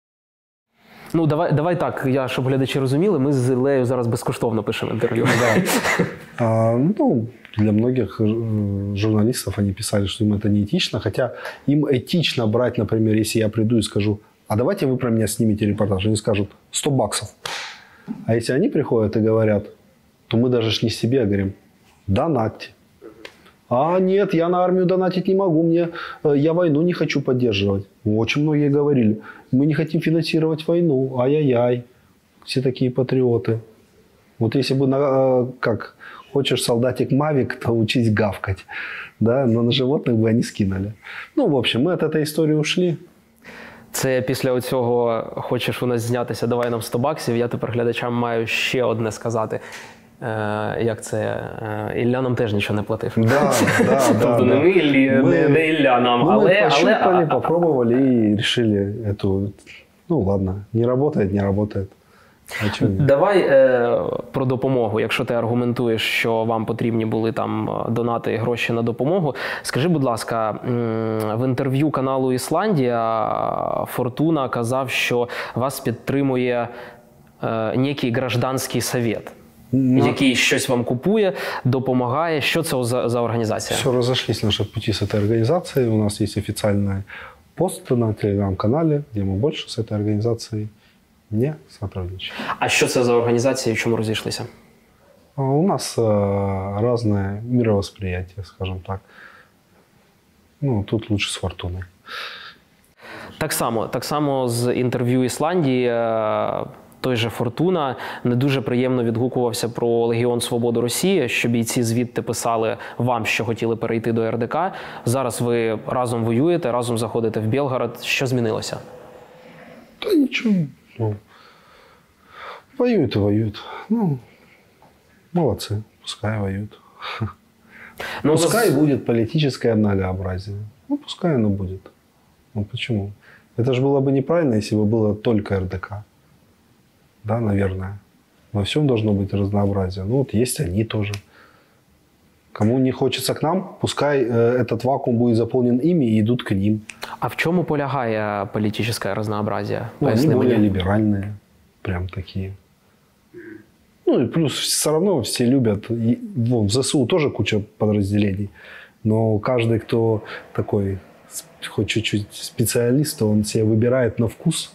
Ну, давай, давай так, я, щоб глядачі розуміли, ми з Іллею зараз безкоштовно пишемо інтерв'ю.
Да. А, ну, для многих журналистов они писали, что им это неэтично, хотя им этично брать, например, если я приду и скажу, а давайте вы про меня снимете репортаж, они скажут сто баксов. А если они приходят и говорят, то мы даже ж не себе, а говорим, донатьте. А нет, я на армию донатить не могу, мне, я войну не хочу поддерживать. Очень многие говорили, мы не хотим финансировать войну, ай-яй-яй. Все такие патриоты. Вот если бы, на, как, хочешь солдатик Мавик, то учись гавкать. Да? Но на животных бы они скинули. Ну, в общем, мы от этой истории ушли.
Це після цього «хочеш у нас знятися, давай нам сто баксів», я тепер глядачам маю ще одне сказати. Е, як це? Е, Ілля нам теж нічого не платив.
Да, да,
тобто
да,
не ми, Іллі,
ми,
не, не Ілля нам,
ну,
але...
Мы пощупали,
але,
попробовали и решили эту... Ну ладно, не работает, не работает. А
Давай е, про допомогу. Якщо ти аргументуєш, що вам потрібні були там донати і гроші на допомогу, скажи, будь ласка, в інтерв'ю каналу «Ісландія» Фортуна казав, що вас підтримує е, некий гражданський совет, ну, який щось вам купує, допомагає. Що це за, за організація?
Все, разошлись наши пути с этой организацией. У нас есть официальный пост на телеграм-канале, где мы больше с этой организацией не сотрудничаем.
А що це за організація і в чому розійшлися?
У нас э, разное мировосприятие, скажем так. Ну, тут лучше с Фортуной.
Так само, так само з інтерв'ю Ісландії, той же Фортуна не дуже приємно відгукувався про Легіон Свободи Росії, що бійці звідти писали вам, що хотіли перейти до ер де ка. Зараз ви разом воюєте, разом заходите в Білгород. Що змінилося?
Да ничего. Ну, воюют и воюют. Ну, молодцы, пускай воюют.
Ну,
пускай
вас...
будет политическое многообразие. Ну, пускай оно будет. Ну, почему? Это же было бы неправильно, если бы было только эр де ка. Да, наверное. Во всем должно быть разнообразие. Ну, вот есть они тоже. Кому не хочется к нам, пускай э, этот вакуум будет заполнен ими и идут к ним.
А в чому полягає політичне разнообразие?
Ну, они более либеральные, прям такие. Ну и плюс все равно все любят. И, вон, в зэ эс у тоже куча подразделений. Но каждый, кто такой, хоть чуть-чуть специалист, он себе выбирает на вкус.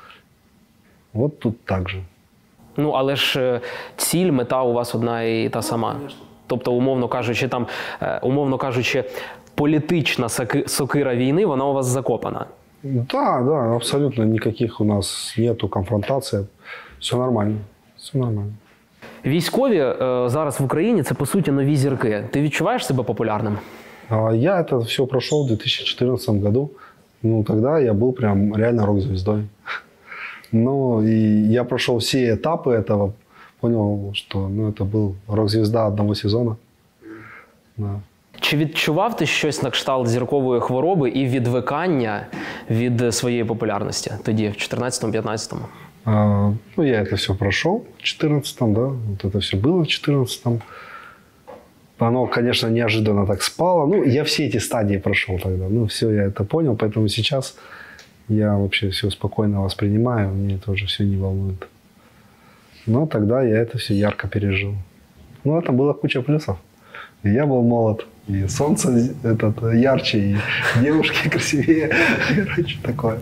Вот тут так же.
Ну, але ж ціль, мета у вас одна і та сама. Тобто, умовно кажучи, там, умовно кажучи, політична сокира війни, вона у вас закопана.
Да, да, абсолютно никаких у нас нету конфронтаций. Все нормально, все нормально.
Військові е, зараз в Україні – це, по суті, нові зірки. Ти відчуваєш себе популярним?
А, я это все прошел в две тысячи четырнадцатом году. Ну, тогда я был прям реально рок-звездой. Ну, и я прошел все этапы этого, понял, что ну, это был рок-звезда одного сезона. Да.
Чи відчував ти щось на кшталт зіркової хвороби і відвикання від своєї популярності тоді, в чотирнадцятому-п'ятнадцятому?
А, ну, я это все прошел в четырнадцатом, да, вот это все было в четырнадцатом. Оно, конечно, неожиданно так спало. Ну, я все эти стадии прошел тогда. Ну, все, я это понял, поэтому сейчас я вообще все спокойно воспринимаю, мне это уже все не волнует. Но тогда я это все ярко пережил. Ну, это было куча плюсов. И я был молод, и солнце этот, ярче, и девушки красивее. Короче, такое.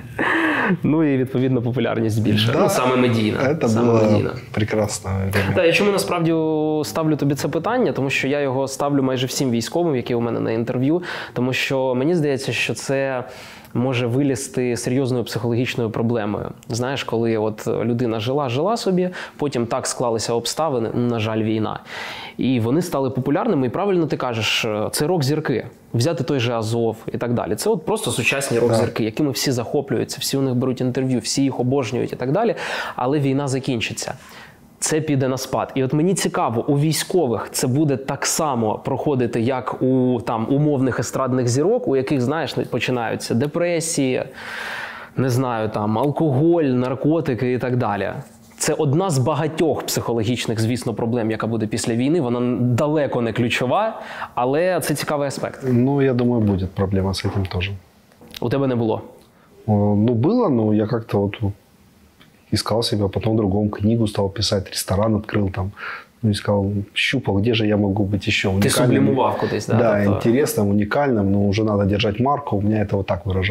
Ну і, відповідно, популярність більше.
Да,
ну, саме медійна.
Це
саме
було
медійна.
прекрасне время.
Так, я чому насправді ставлю тобі це питання? Тому що я його ставлю майже всім військовим, які у мене на інтерв'ю. Тому що мені здається, що це може вилізти серйозною психологічною проблемою. Знаєш, коли от людина жила-жила собі, потім так склалися обставини, на жаль, війна. І вони стали популярними, і правильно ти кажеш, це рок-зірки. Взяти той же Азов і так далі. Це от просто сучасні рок-зірки, якими всі захоплюються, всі у них беруть інтерв'ю, всі їх обожнюють і так далі. Але війна закінчиться. Це піде на спад. І от мені цікаво, у військових це буде так само проходити, як у там умовних естрадних зірок, у яких, знаєш, починаються депресії, не знаю, там алкоголь, наркотики і так далі. Це одна з багатьох психологічних, звісно, проблем, яка буде після війни. Вона далеко не ключова, але це цікавий аспект.
Ну, я думаю, буде проблема з цим теж.
У тебе не було?
Ну, было, но я как-то вот искал себя, потом в другом книгу стал писать, ресторан открыл там, ну, искал, щупал, где же я могу быть еще уникальным.
Ты сублимовал кудись, да?
Да,
тобто...
интересным, уникальным, но уже надо держать марку, у меня это вот так выражалось.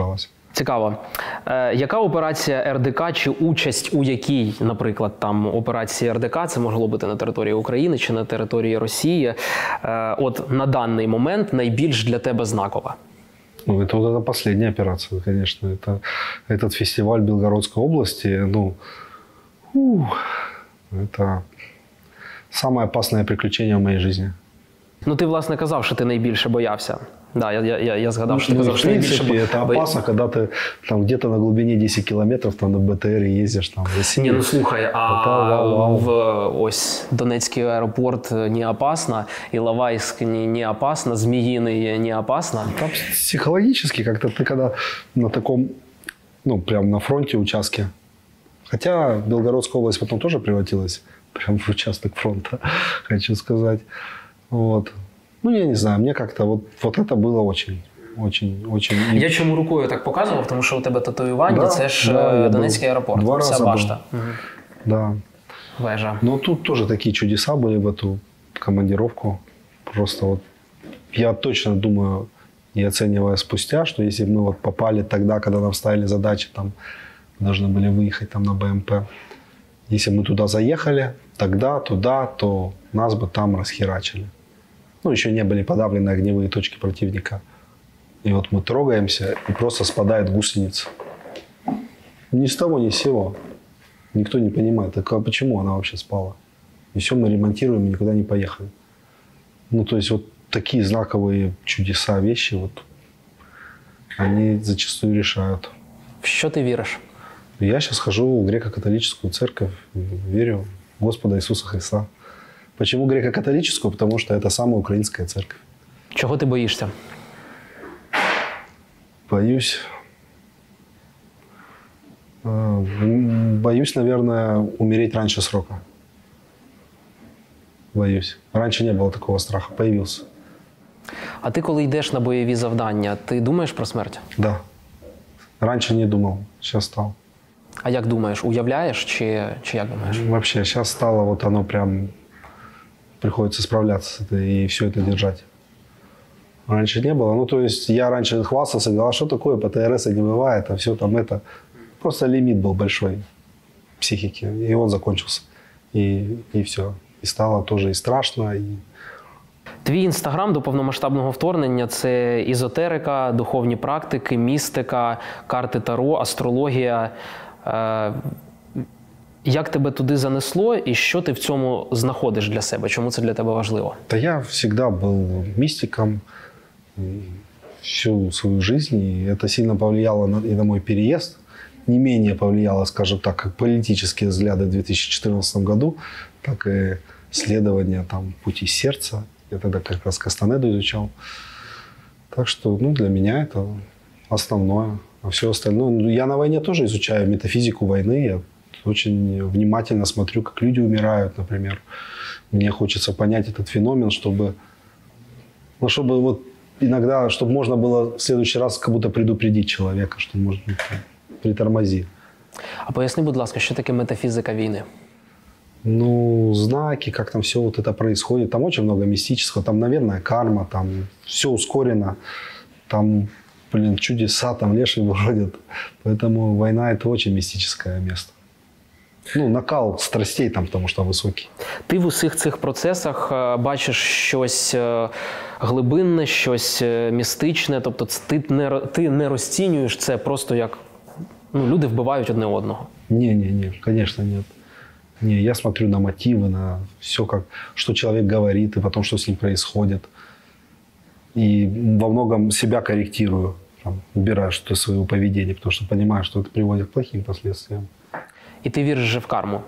Цікаво. Е, яка операція ер де ка чи участь у якій, наприклад, там операції ер де ка, це могло бути на території України чи на території Росії, е, от на даний момент найбільш для тебе знакова?
Ну, это вот эта последняя операция, конечно. Это, этот фестиваль Белгородской области, ну, ух, это самое опасное приключение в моей жизни.
Ну, ти, власне, казав, що ти найбільше боявся. Да, я, я, я згадав,
Ну,
що ти казав,
в
що найбільше
принципе, это
бо-
опасно, когда ты там где-то на глубине десять километров там на бэ тэ эре ездишь там в России.
Ні, ну слухай, а
вау-вау.
в ось Донецький аеропорт не опасно, Іловайськ не, не опасно, Зміїний не опасно.
Там психологически как-то ты когда на таком, ну, прям на фронте участке. Хотя Белгородская область потом тоже превратилась прям в участок фронта, хочу сказать. Вот. Ну, я не знаю, мне как-то вот, вот это было очень, очень, очень...
Я чому рукою так показував, тому що у тебе татуювання,
Да,
це ж
да, я
Донецький
був.
аеропорт,
Два
вся
рази
башта.
був. Да.
Вежа.
Но тут тоже такие чудеса были в эту командировку. Просто вот я точно думаю, и оценивая спустя, что если бы мы вот попали тогда, когда нам ставили задачи, там должны были выехать там на бэ эм пэ, если бы мы туда заехали, тогда, туда, то нас бы там расхерачили. Ну, еще не были подавлены огневые точки противника. И вот мы трогаемся, и просто спадает гусеница. Ни с того, ни с сего. Никто не понимает, так а почему она вообще спала? И все, мы ремонтируем, и никуда не поехали. Ну, то есть вот такие знаковые чудеса, вещи, вот, они зачастую решают.
В що ти віриш?
Я сейчас хожу в греко-католическую церковь, верю в Господа Иисуса Христа. Почему греко-католическую? Потому что это самая украинская церковь.
Чого ти боїшся?
Боюсь, э, м, боюсь, наверное, умереть раньше срока. Боюсь. Раньше не было такого страха, появился.
А ти, коли йдеш на бойові завдання, ти думаєш про смерть?
Да. Раньше не думал, сейчас стал.
А як думаєш, уявляєш чи, чи як думаєш?
Вообще, сейчас стало вот оно прям... Приходится справляться с этой и все это держать. Раньше не было. Ну, то есть я раньше хвастался, говорил, а что такое, по тэ эр эс не бывает, а все там это. Просто лимит был большой психики, и он закончился. И, и все. И стало тоже и страшно, и...
Твій інстаграм до повномасштабного вторгнення – це езотерика, духовні практики, містика, карти Таро, астрологія. Е, Як тебе туди занесло і що ти в цьому знаходиш для себе? Чому це для тебе важливо?
Да я всегда был мистиком всю свою жизнь, и это сильно повлияло на, и на мой переезд. Не менее повлияло, скажем так, как политические взгляды в две тысячи четырнадцатом году, так и исследования там, пути сердца. Я тогда как раз Кастанеду изучал. Так что ну, для меня это основное. А все остальное... Ну, я на войне тоже изучаю метафизику войны. Я очень внимательно смотрю, как люди умирают, например. Мне хочется понять этот феномен, чтобы, ну, чтобы вот иногда, чтобы можно было в следующий раз как будто предупредить человека, что, может быть, притормози.
А поясни, будь ласка, що таке метафізика війни?
Ну, знаки, как там все вот это происходит. Там очень много мистического. Там, наверное, карма, там все ускорено. Там, блин, чудеса, там лешие бродят. Поэтому война – это очень мистическое место. Ну, накал страстей там, потому що високий.
Ти в усіх цих процесах е, бачиш щось е, глибинне, щось е, містичне, тобто ц- ти не, ро- ти не розцінюєш це просто як ну, люди вбивають одне одного.
Не-не-не, конечно, нет. Не, я смотрю на мотивы, на все, как, что человек говорит, и потом, что с ним происходит. И во многом себя корректирую, там, убираю что-то из своего поведения, потому что понимаю, что это приводит к плохим последствиям.
І ти віриш же в карму.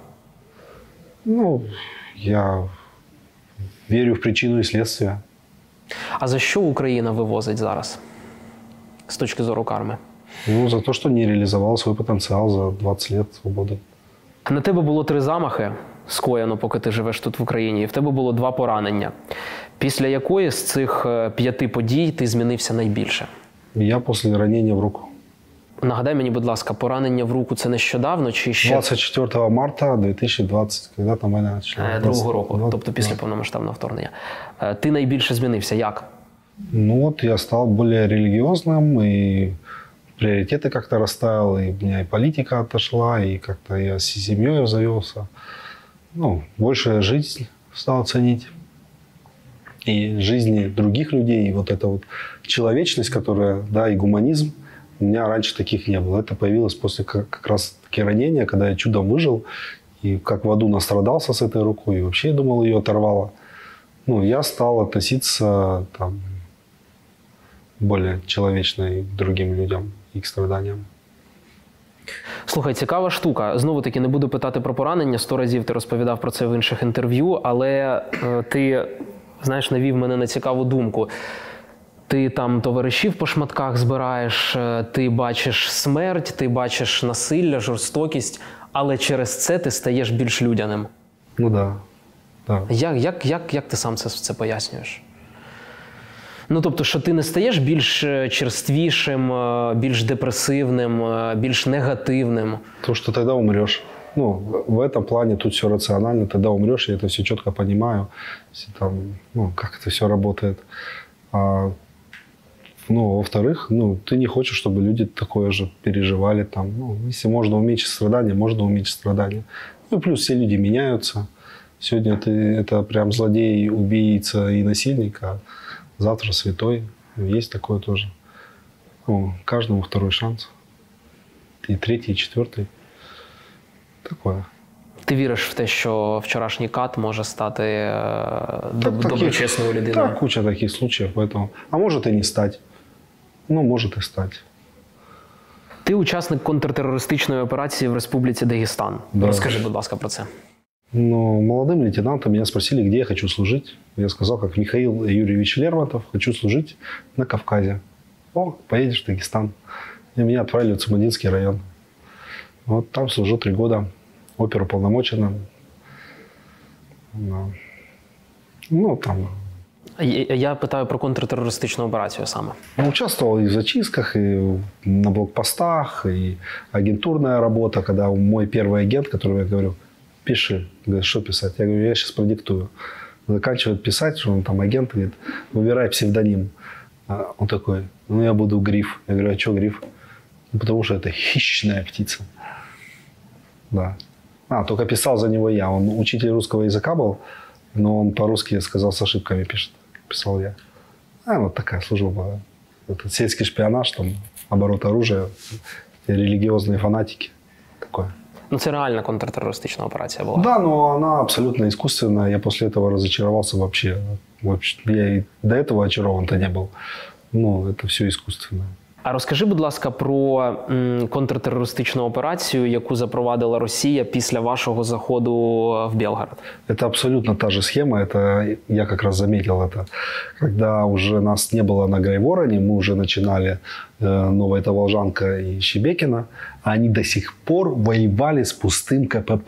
Ну, я верю в причину и следствие.
А за що Україна вивозить зараз з точки зору карми?
Ну, за то, что не реализовал свой потенциал за двадцать лет свободы.
На тебе було три замахи скоєно, поки ти живеш тут в Україні, і в тебе було два поранення. Після якої з цих е, п'яти подій ти змінився найбільше?
Я после ранения в руку.
Нагадай мені, будь ласка, поранення в руку – це нещодавно чи ще
двадцать четвёртого марта две тысячи двадцатого, когда там война началась.
е, другого року,
двадцать
тобто після
да.
повномасштабного вторгнення? Е, Ти найбільше змінився. Як?
Ну вот я стал более религиозным и, в приоритеты как-то расставил, и у меня и политика отошла, и как-то я с семьей обзавелся. Ну, больше жизнь стал ценить. И жизни других людей, и вот эта вот человечность, которая, да, и гуманизм, у меня раньше таких не было. Это появилось после как, как раз таки ранения, когда я чудом выжил, и как в аду настрадался с этой рукой, и вообще, я думал, ее оторвало. Ну, я стал относиться там более человечно і к другим людям, і к страданням.
Слухай, цікава штука. Знову-таки не буду питати про поранення, сто разів ти розповідав про це в інших інтерв'ю, але е, ти, знаєш, навів мене на цікаву думку. Ти там товаришів по шматках збираєш, ти бачиш смерть, ти бачиш насилля, жорстокість, але через це ти стаєш більш людяним.
Ну да. да.
Як, як, як, як ти сам це, це пояснюєш? Ну, тобто, що ти не стаєш більш черствішим, більш депресивним, більш негативним?
Потому что тогда умрешь. Ну, в этом плане тут все рационально. Тогда умрешь, я это все четко понимаю. Там, ну, как это все работает. А, ну, во-вторых, ну, ты не хочешь, чтобы люди такое же переживали. Там, ну, если можно уменьшить страдания, можно уменьшить страдания. Ну, плюс все люди меняются. Сегодня ты это прям злодей, убийца и насильник, а завтра святой. Есть такое тоже. Ну, каждому второй шанс. И третий, и четвертый. Такое.
Ти віриш в те, що вчорашній кат може стати
Так,
доброчесною людиною?
Так, куча таких случаев. Поэтому. А может и не стать. Ну, может и стать.
Ти учасник контртерористичної операції в Республіці Дагестан.
Да.
Розкажи, будь ласка, про це.
Ну, молодым лейтенантом меня спросили, где я хочу служить. Я сказал, как Михаил Юрьевич Лермонтов, хочу служить на Кавказе. О, поедешь в Дагестан. И меня отправили в Цумадинский район. Вот там служу три года. Оперуполномоченным. Ну, там...
Я, я питаю про контртерористичну операцію саме.
Ну, участвовал и в зачистках, и на блокпостах, и агентурная работа, когда мой первый агент, которому я говорю, пиши. Говорит, что писать? Я говорю, я сейчас продиктую. Заканчивает писать, что он там агент, говорит, выбирай псевдоним. А он такой, ну я буду Гриф. Я говорю, а что Гриф? Ну, потому что это хищная птица. Да. А, только писал за него я. Он учитель русского языка был, но он по-русски сказал, с ошибками пишет. Писал я. А, вот такая служба была. Это сельский шпионаж, там, оборот оружия, религиозные фанатики. Такое.
Ну, це реальна контртерористична операція була.
Да, но она абсолютно искусственная. Я после этого разочаровался вообще. вообще. Я и до этого очарован-то не был. Ну, это все искусственно.
А розкажи, будь ласка, про м, контртерористичну операцію, яку запровадила Росія після вашого заходу в Белгород.
Это абсолютно та же схема. Это я как раз заметил это. Когда уже нас не было на Грайвороне, мы уже начинали э, Новая Таволжанка и Шебекино, а они до сих пор воевали с пустым КПП.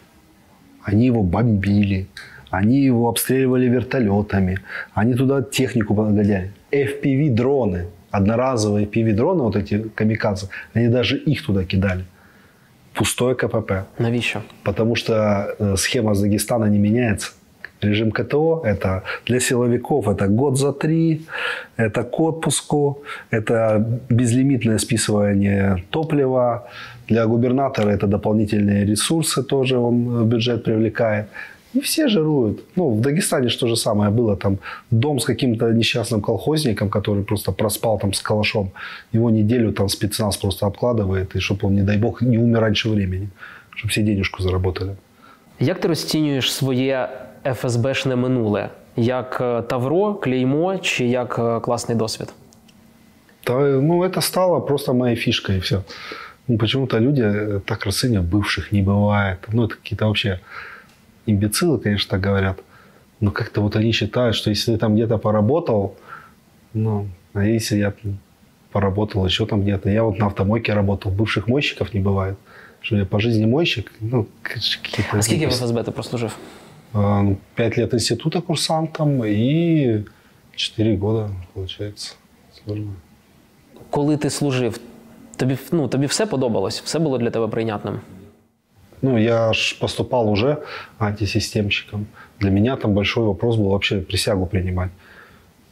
Они его бомбили, они его обстреливали вертолетами, они туда технику подгоняли. эф пи ви-дроны. Одноразовые пи ви-дроны, вот эти камикадзе, они даже их туда кидали. Пустое КПП.
Навіщо?
Потому что э, схема с Дагестана не меняется. Режим КТО – это для силовиков это год за три, это к отпуску, это безлимитное списывание топлива. Для губернатора это дополнительные ресурсы, тоже он бюджет привлекает. И все жируют. Ну, в Дагестане же то же самое было. Там дом с каким-то несчастным колхозником, который просто проспал там с калашом. Его неделю там спецназ просто обкладывает, и чтобы он, не дай бог, не умер раньше времени. Чтобы все денежку заработали.
Як ти розцінюєш своє еф ес бешне минуле? Як тавро, клеймо чи як класний досвід?
Да, ну, это стало просто моей фишкой, и все. Ну, почему-то люди так расценивают, бывших не бывает. Ну, это какие-то вообще... Имбецилы, конечно, так говорят. Но как-то вот они считают, что если ты там где-то поработал, ну, а если я поработал еще там где-то. Я вот на автомойке работал, бывших мойщиков не бывает. Что я по жизни мойщик, ну, какие-то...
А скільки в еф ес бе ти прослужив?
А, ну, пять лет института курсантом и четыре года, получается, служба.
Коли ти служив, тобі, ну, тобі все подобалось? Все було для тебе прийнятним?
Ну, я ж поступал уже антисистемщиком. Для меня там большой вопрос был вообще присягу принимать.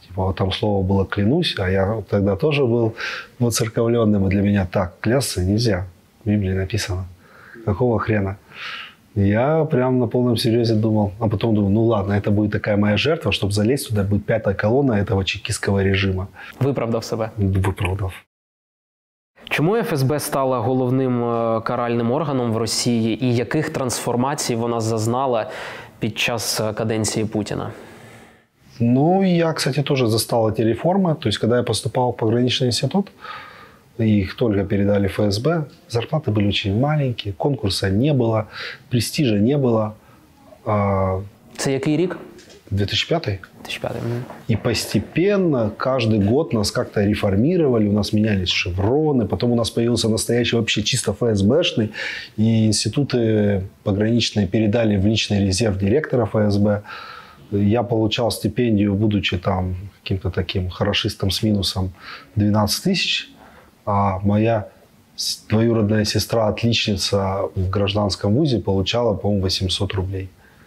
Типа, вот там слово было «клянусь», а я тогда тоже был воцерковленным, и для меня так, клясться нельзя. В Библии написано. Какого хрена? Я прям на полном серьезе думал, а потом думал, ну ладно, это будет такая моя жертва, чтобы залезть туда, будет пятая колонна этого чекистского режима.
Виправдав себе.
Виправдав.
Чому еф ес бе стала головним каральним органом в Росії і яких трансформацій вона зазнала під час каденції Путіна?
Ну, я, кстати, тоже застал эти реформы. То есть, когда я поступал в пограничный институт, их только передали эф эс бэ, зарплаты были очень маленькие, конкурса не было, престижа не было.
Це який рік?
две тысячи пятый.
две тысячи пятый.
И постепенно, каждый год нас как-то реформировали, у нас менялись шевроны, потом у нас появился настоящий вообще чисто эф эс бэшный, и институты пограничные передали в личный резерв директора эф эс бэ. Я получал стипендию, будучи там каким-то таким хорошистом с минусом двенадцать тысяч, а моя двоюродная сестра, отличница в гражданском вузе, получала, по-моему, восемьсот рублей.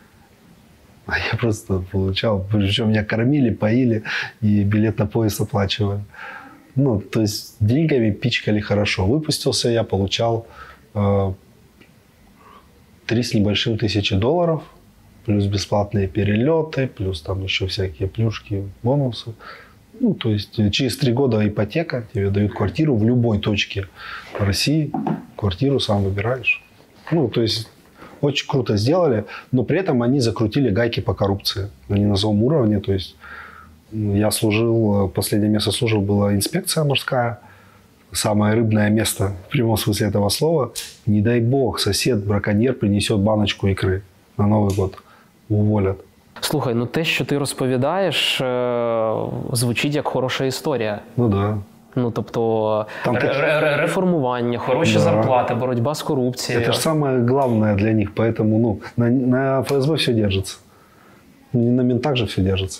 А я просто получал, причем меня кормили, поили и билет на поезд оплачивали. Ну, то есть деньгами пичкали хорошо. Выпустился я, получал э, три с небольшим тысячи долларов, плюс бесплатные перелеты, плюс там еще всякие плюшки, бонусы. Ну, то есть через три года ипотека, тебе дают квартиру в любой точке России, квартиру сам выбираешь. Ну, то есть очень круто сделали, но при этом они закрутили гайки по коррупции на неназовом уровне. То есть я служил, последнее место служил, была инспекция морская, самое рыбное место в прямом смысле этого слова. Не дай бог, сосед-браконьер принесет баночку икры на Новый год, уволят.
Слухай, ну те, що ти розповідаєш, звучить як хороша історія.
Ну да.
Ну, тобто,
Там
ре- ре- реформування, хороші
Да.
зарплати, боротьба з корупцією.
Это же самое главное для них, поэтому ну, на, на эф эс бэ все держится. Не на ментах же все держится.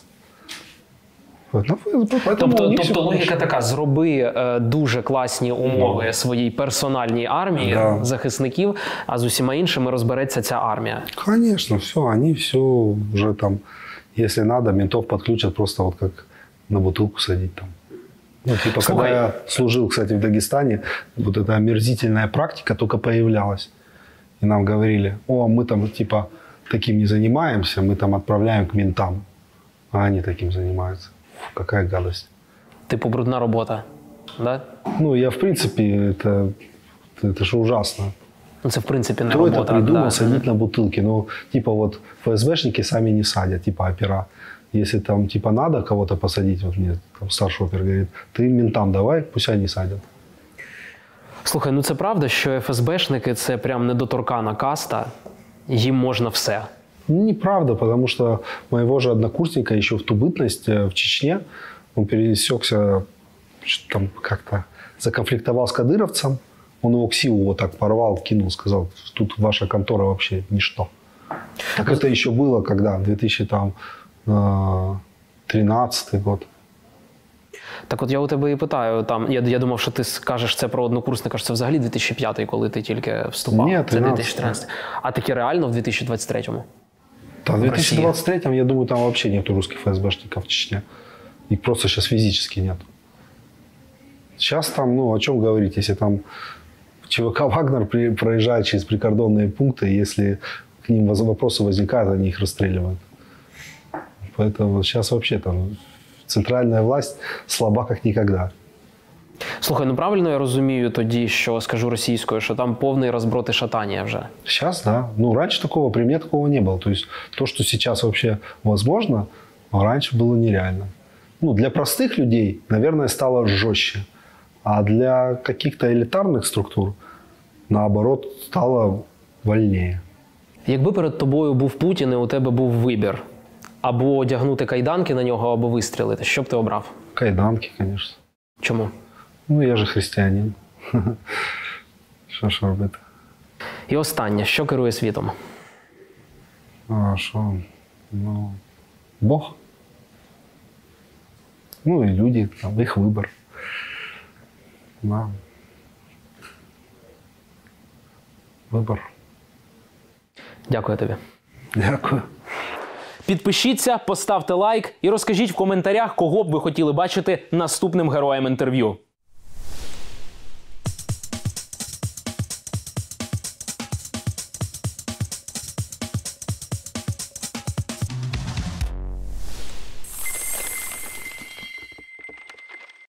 Вот на эф эс бэ, поэтому
Тобто,
у них
тобто
всё
логіка
хорошо.
така, зроби е, дуже класні умови
Да.
своїй персональній армії,
Да.
захисників, а з усіма іншими розбереться ця армія.
Конечно, все, они все уже там, если надо, ментов подключат просто вот как на бутылку садить там. Ну, типа,
Слушай.
когда я служил, кстати, в Дагестане, вот эта омерзительная практика только появлялась. И нам говорили, о, мы там типа таким не занимаемся, мы там отправляем к ментам. А они таким занимаются. Фу, какая гадость.
Типу брудна робота. Да?
Ну, я в принципе, это, это же ужасно.
Ну, це в принципі не
Кто
робота.
это придумал
да.
садить на бутылки? Ну, типа вот эф эс бэшники сами не садят, типа опера. Если там типа надо кого-то посадить, вот мне там старший опер говорит, ты ментам давай, пусть они садят.
Слухай, ну це правда, що еф ес бешники – це прям недоторкана каста, їм можна все.
Ну, неправда, потому что моего же однокурсника еще в ту бытность э, в Чечне, он пересекся, что-то там как-то законфликтовал с кадыровцем, он его ксиву вот так порвал, кинул, сказал, тут ваша контора вообще ничто. Так это еще было, когда, две тысячи тринадцатый год.
Так от я у тебе і питаю, там, я, я думав, що ти скажеш це про однокурсника, що це взагалі дві тисячі п'ятий, коли ти тільки вступав.
Ні,
це дві тисячі
тринадцятий.
тринадцятий. А таки реально в дві тисячі двадцять третьому?
Да, в две тысячи двадцать третьем, я думаю, там вообще нету русских эф эс бэшников в Чечне. Их просто сейчас физически нет. Сейчас там, ну, о чем говорить, если там ЧВК «Вагнер» при, проезжает через прикордонные пункты, если к ним воз- вопросы возникают, они их расстреливают. Поэтому сейчас вообще там центральная власть слаба как никогда.
Слухай, ну правильно я розумію тоді, що скажу російською, що там повний розброд і шатання вже?
Сейчас, да. Ну, раньше такого, при мне такого не было. То есть то, что сейчас вообще возможно, раньше было нереально. Ну, для простых людей, наверное, стало жестче. А для каких-то элитарных структур, наоборот, стало вольнее.
Якби перед тобою був Путін і у тебе був вибір, або одягнути кайданки на нього, або вистрілити, що б ти обрав?
Кайданки, конечно.
Чому?
Ну, я же христианин. Що ж робити?
І останнє, що керує світом?
А що? Ну, Бог. Ну, і люди, там, їх вибір. Да. Вибір.
Дякую тобі.
Дякую.
Підпишіться, поставте лайк і розкажіть в коментарях, кого б ви хотіли бачити наступним героєм інтерв'ю.